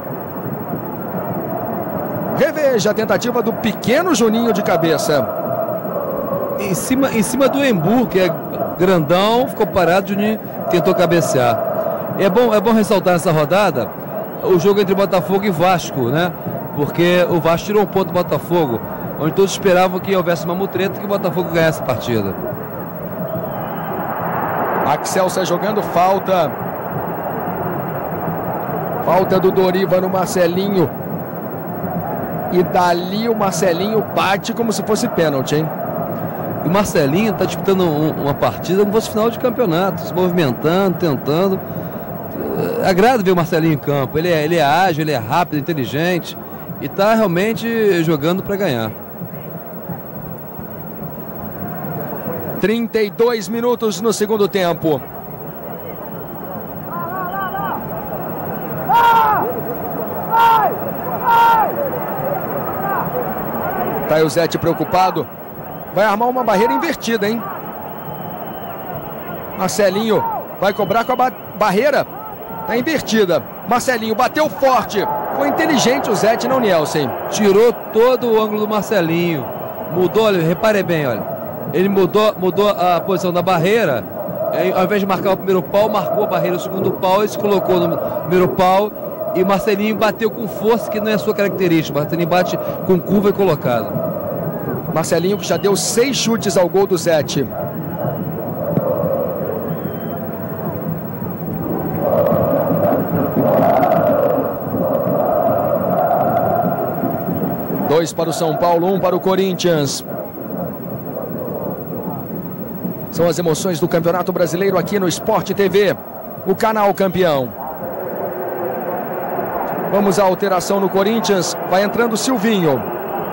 Reveja a tentativa do pequeno Juninho de cabeça. Em cima do Embu, que é grandão, ficou parado, Juninho tentou cabecear. É bom ressaltar nessa rodada o jogo entre Botafogo e Vasco, né? Porque o Vasco tirou um ponto do Botafogo, onde todos esperavam que houvesse uma mutreta e que o Botafogo ganhasse a partida. Axel sai jogando falta. Falta do Doriva no Marcelinho. E dali o Marcelinho bate como se fosse pênalti, hein? E o Marcelinho está disputando uma partida como se fosse final de campeonato, se movimentando, tentando. Agrada ver o Marcelinho em campo. Ele é ágil, ele é rápido, inteligente e está realmente jogando para ganhar. 32 minutos no segundo tempo. Tá aí o Zete preocupado. Vai armar uma barreira invertida, hein? Marcelinho vai cobrar com a barreira. Tá invertida. Marcelinho bateu forte. Foi inteligente o Zete, não Nielsen. Tirou todo o ângulo do Marcelinho. Mudou, olha, repare bem, olha. Ele mudou a posição da barreira. Ao invés de marcar o primeiro pau, marcou a barreira no segundo pau e se colocou no primeiro pau. E o Marcelinho bateu com força, que não é a sua característica. O Marcelinho bate com curva e colocado. Marcelinho que já deu 6 chutes ao gol do Zete. Dois para o São Paulo, 1 para o Corinthians. São as emoções do Campeonato Brasileiro aqui no Sport TV, o canal campeão. Vamos à alteração no Corinthians. Vai entrando Silvinho.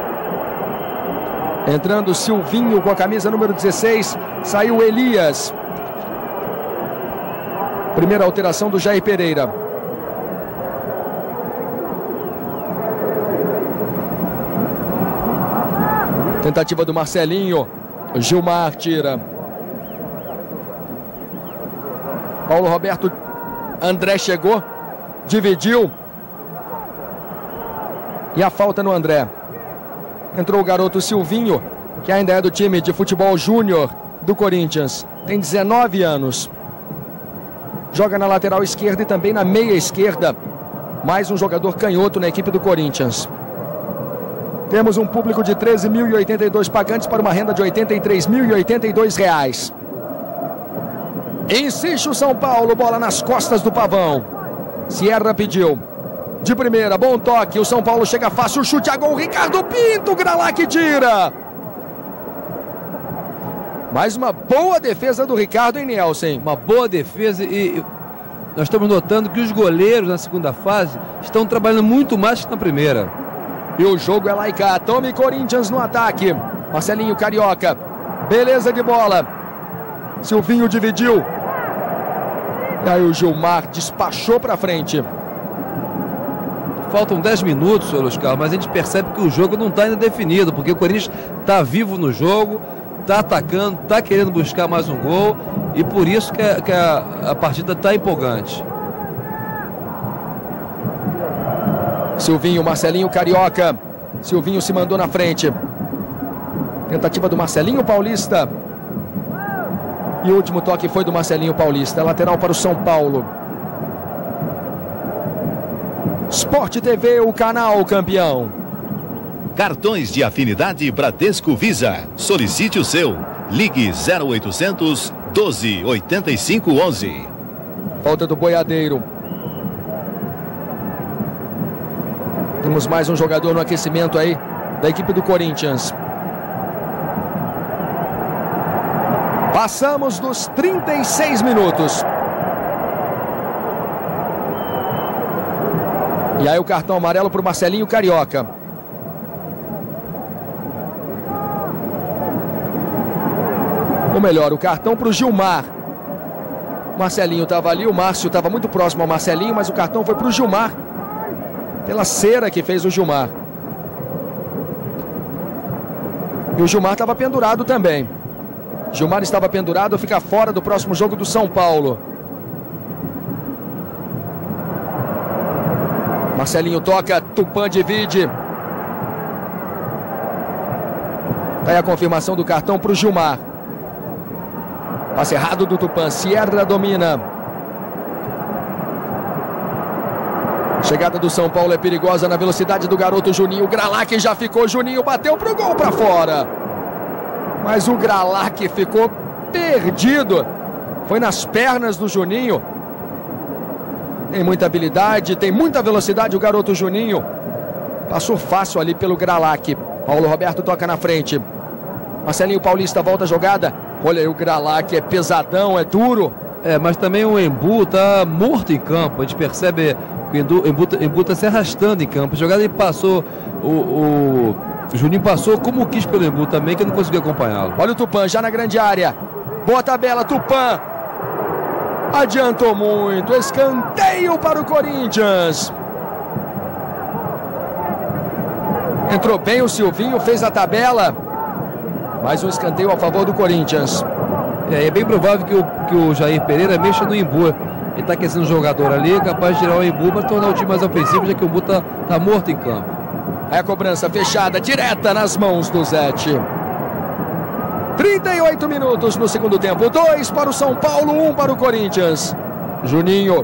Entrando Silvinho com a camisa número 16. Saiu Elias. Primeira alteração do Jair Pereira. Tentativa do Marcelinho. Gilmar tira. Paulo Roberto. André chegou. Dividiu. E a falta no André. Entrou o garoto Silvinho, que ainda é do time de futebol júnior do Corinthians. Tem 19 anos. Joga na lateral esquerda e também na meia esquerda. Mais um jogador canhoto na equipe do Corinthians. Temos um público de 13.082 pagantes para uma renda de R$ 83.082. Insiste o São Paulo, bola nas costas do Pavão. Sierra pediu. De primeira, bom toque, o São Paulo chega fácil, chute a gol, Ricardo Pinto, Gralac tira. Mais uma boa defesa do Ricardo, hein, Nielsen? Uma boa defesa e nós estamos notando que os goleiros na segunda fase estão trabalhando muito mais que na primeira. E o jogo é lá e cá. Tome Corinthians no ataque. Marcelinho Carioca. Beleza de bola. Silvinho dividiu. E aí o Gilmar despachou para frente. Faltam 10 minutos, senhor Luiz Carlos, mas a gente percebe que o jogo não está ainda definido, porque o Corinthians está vivo no jogo, está atacando, está querendo buscar mais um gol, e por isso que a partida está empolgante. Silvinho, Marcelinho Carioca. Silvinho se mandou na frente. Tentativa do Marcelinho Paulista. E o último toque foi do Marcelinho Paulista. Lateral para o São Paulo. Sport TV, o canal campeão. Cartões de afinidade Bradesco Visa. Solicite o seu. Ligue 0800 12 85 11. Falta do Boiadeiro. Temos mais um jogador no aquecimento aí da equipe do Corinthians. Passamos dos 36 minutos. E aí o cartão amarelo para o Marcelinho Carioca. Ou melhor, o cartão para o Gilmar. O Marcelinho estava ali, o Márcio estava muito próximo ao Marcelinho, mas o cartão foi para o Gilmar. Pela cera que fez o Gilmar. E o Gilmar estava pendurado também. Gilmar estava pendurado, fica fora do próximo jogo do São Paulo. Marcelinho toca, Tupã divide. Tá aí a confirmação do cartão para o Gilmar. Passe errado do Tupã, Sierra domina. Chegada do São Paulo é perigosa na velocidade do garoto Juninho. O Gralac já ficou, Juninho bateu pro gol para fora. Mas o Gralac ficou perdido. Foi nas pernas do Juninho. Tem muita habilidade, tem muita velocidade o garoto Juninho. Passou fácil ali pelo Gralac. Paulo Roberto toca na frente. Marcelinho Paulista volta a jogada. Olha aí, o Gralac é pesadão, é duro. Mas também o Embu tá morto em campo. A gente percebe que o Embu tá se arrastando em campo. A jogada ele passou, o Juninho passou como quis pelo Embu também, que eu não consegui acompanhá-lo. Olha o Tupã já na grande área. Boa tabela, Tupã. Adiantou muito. Escanteio para o Corinthians. Entrou bem o Silvinho, fez a tabela. Mais um escanteio a favor do Corinthians. É bem provável que o Jair Pereira mexa no Embu. Ele está aquecendo o jogador ali, capaz de tirar o Embu para tornar o time mais ofensivo, já que o Embu tá morto em campo. Aí a cobrança fechada, direta nas mãos do Zete. 38 minutos no segundo tempo. 2 para o São Paulo, 1 para o Corinthians. Juninho.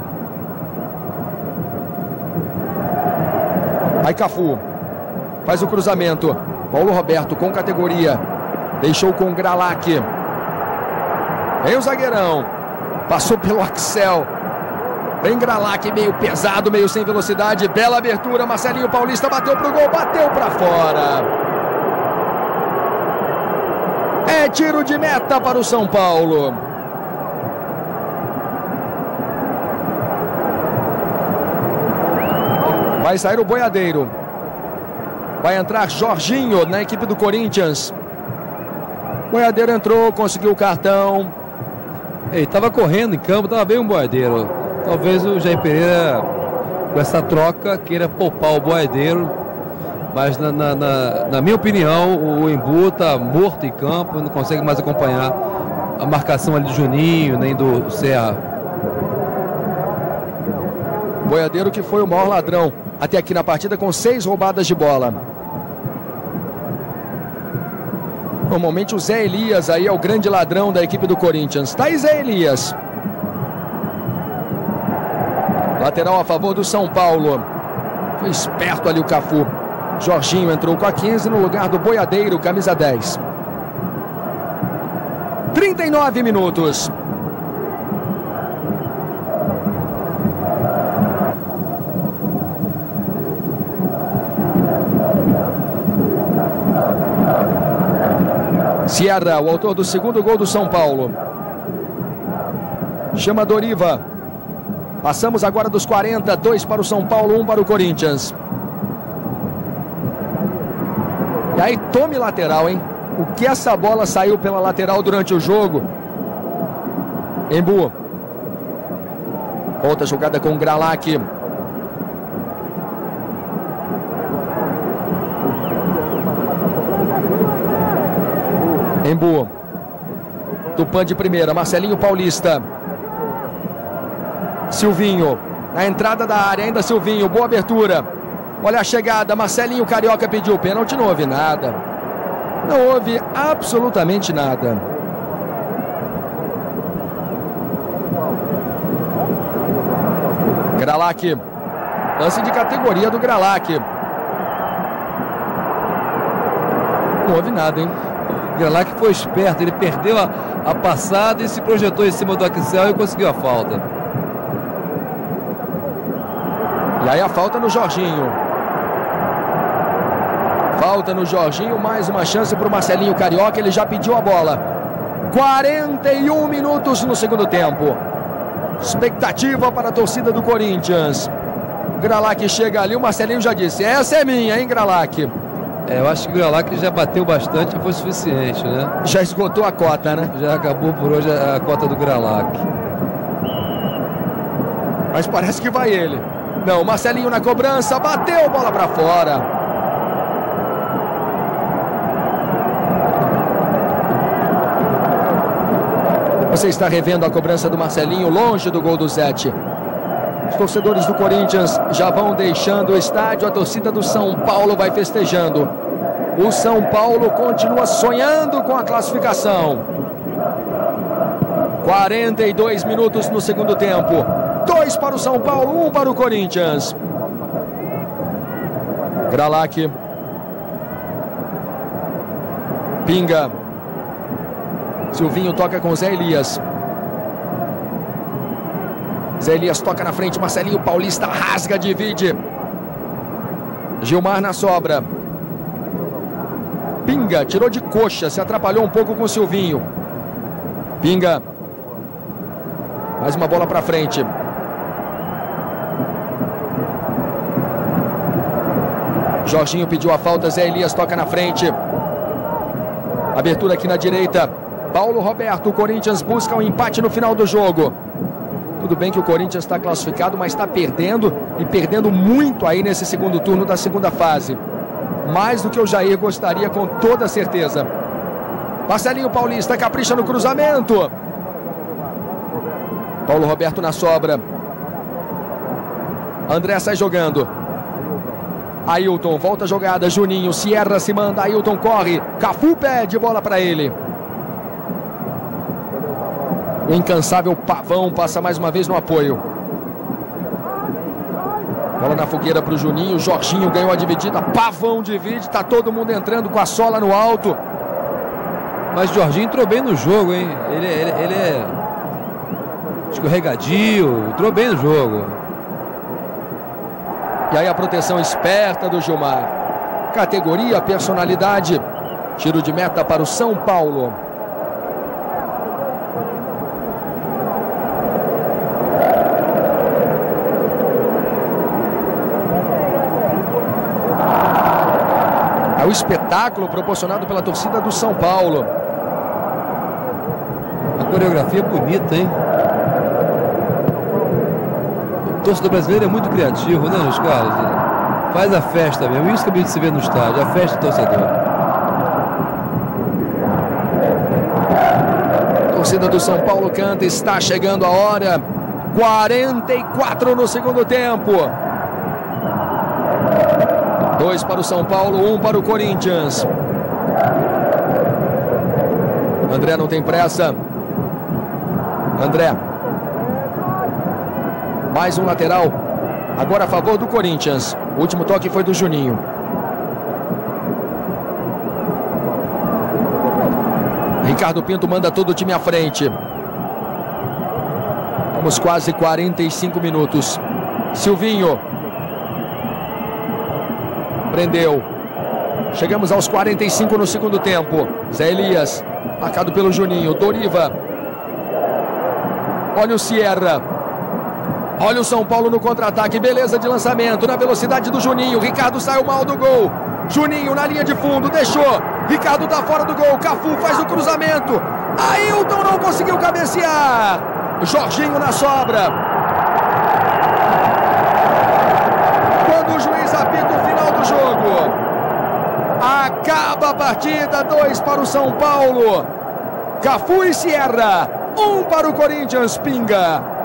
Aí Cafu. Faz o cruzamento. Paulo Roberto com categoria. Deixou com o Gralac. Vem o zagueirão. Passou pelo Axel. Vem Gralac, meio pesado, meio sem velocidade. Bela abertura. Marcelinho Paulista bateu pro gol. Bateu para fora. É tiro de meta para o São Paulo. Vai sair o boiadeiro. Vai entrar Jorginho na equipe do Corinthians. Boiadeiro entrou, conseguiu o cartão. Ele estava correndo em campo, estava bem um boiadeiro. Talvez o Jair Pereira, com essa troca, queira poupar o boiadeiro. Mas na minha opinião, o Embu está morto em campo, não consegue mais acompanhar a marcação ali do Juninho, nem do Serra. Boiadeiro que foi o maior ladrão até aqui na partida, com 6 roubadas de bola. Normalmente o Zé Elias aí é o grande ladrão da equipe do Corinthians. Tá aí Zé Elias. Lateral a favor do São Paulo. Foi esperto ali o Cafu. Jorginho entrou com a 15 no lugar do boiadeiro, camisa 10. 39 minutos. Sierra, o autor do segundo gol do São Paulo. Chama Doriva. Passamos agora dos 40, 2 para o São Paulo, 1 para o Corinthians. E aí tome lateral, hein? O que essa bola saiu pela lateral durante o jogo? Embu. Outra jogada com o Gralac. Embu. Tupã de primeira, Marcelinho Paulista. Silvinho. Na entrada da área, ainda Silvinho. Boa abertura. Olha a chegada, Marcelinho Carioca pediu pênalti, não houve nada. Não houve absolutamente nada. Gralac. Lance de categoria do Gralac. Não houve nada, hein? O Gralac foi esperto, ele perdeu a passada e se projetou em cima do Axel e conseguiu a falta. E aí a falta no Jorginho. Falta no Jorginho, mais uma chance para o Marcelinho Carioca, ele já pediu a bola. 41 minutos no segundo tempo. Expectativa para a torcida do Corinthians. Gralac chega ali, o Marcelinho já disse, essa é minha, hein, Gralac? Eu acho que o Gralac já bateu bastante e foi suficiente, né? Já esgotou a cota, né? Já acabou por hoje a cota do Gralac. Mas parece que vai ele. Não, Marcelinho na cobrança, bateu, bola para fora. Você está revendo a cobrança do Marcelinho, longe do gol do Zete. Os torcedores do Corinthians já vão deixando o estádio, a torcida do São Paulo vai festejando. O São Paulo continua sonhando com a classificação. 42 minutos no segundo tempo. 2 para o São Paulo, 1 para o Corinthians. Gralac. Pinga. Silvinho toca com Zé Elias. Zé Elias toca na frente, Marcelinho Paulista rasga, divide. Gilmar na sobra. Pinga, tirou de coxa, se atrapalhou um pouco com o Silvinho. Pinga. Mais uma bola para frente. Jorginho pediu a falta, Zé Elias toca na frente. Abertura aqui na direita. Paulo Roberto, o Corinthians busca um empate no final do jogo. Tudo bem que o Corinthians está classificado, mas está perdendo e perdendo muito aí nesse segundo turno da segunda fase. mais do que o Jair gostaria, com toda certeza. Marcelinho Paulista capricha no cruzamento. Paulo Roberto na sobra. André sai jogando. Ailton volta a jogada. Juninho, Sierra se manda. Ailton corre. Cafu pede bola para ele. O incansável Pavão passa mais uma vez no apoio. Bola na fogueira para o Juninho. Jorginho ganhou a dividida. Pavão divide. Está todo mundo entrando com a sola no alto. Mas Jorginho entrou bem no jogo, hein? Ele é escorregadio. Entrou bem no jogo. E aí a proteção esperta do Gilmar. Categoria, personalidade. Tiro de meta para o São Paulo. É o espetáculo proporcionado pela torcida do São Paulo. A coreografia é bonita, hein? O torcedor brasileiro é muito criativo, né, Luiz Carlos? Faz a festa mesmo. Isso que a gente se vê no estádio, a festa do torcedor. A torcida do São Paulo canta, está chegando a hora. 44 no segundo tempo. 2 para o São Paulo, 1 para o Corinthians. André não tem pressa. André. Mais um lateral. Agora a favor do Corinthians. O último toque foi do Juninho. Ricardo Pinto manda todo o time à frente. Vamos quase 45 minutos. Silvinho. Prendeu. Chegamos aos 45 no segundo tempo. Zé Elias, marcado pelo Juninho. Doriva. Olha o Sierra. Olha o São Paulo no contra-ataque. Beleza de lançamento na velocidade do Juninho. Ricardo saiu mal do gol. Juninho na linha de fundo. Deixou. Ricardo tá fora do gol. Cafu faz o cruzamento. Ailton não conseguiu cabecear. Jorginho na sobra. Quando o juiz apita o final do jogo, acaba a partida. 2 para o São Paulo. Cafu e Sierra. 1 para o Corinthians. Pinga.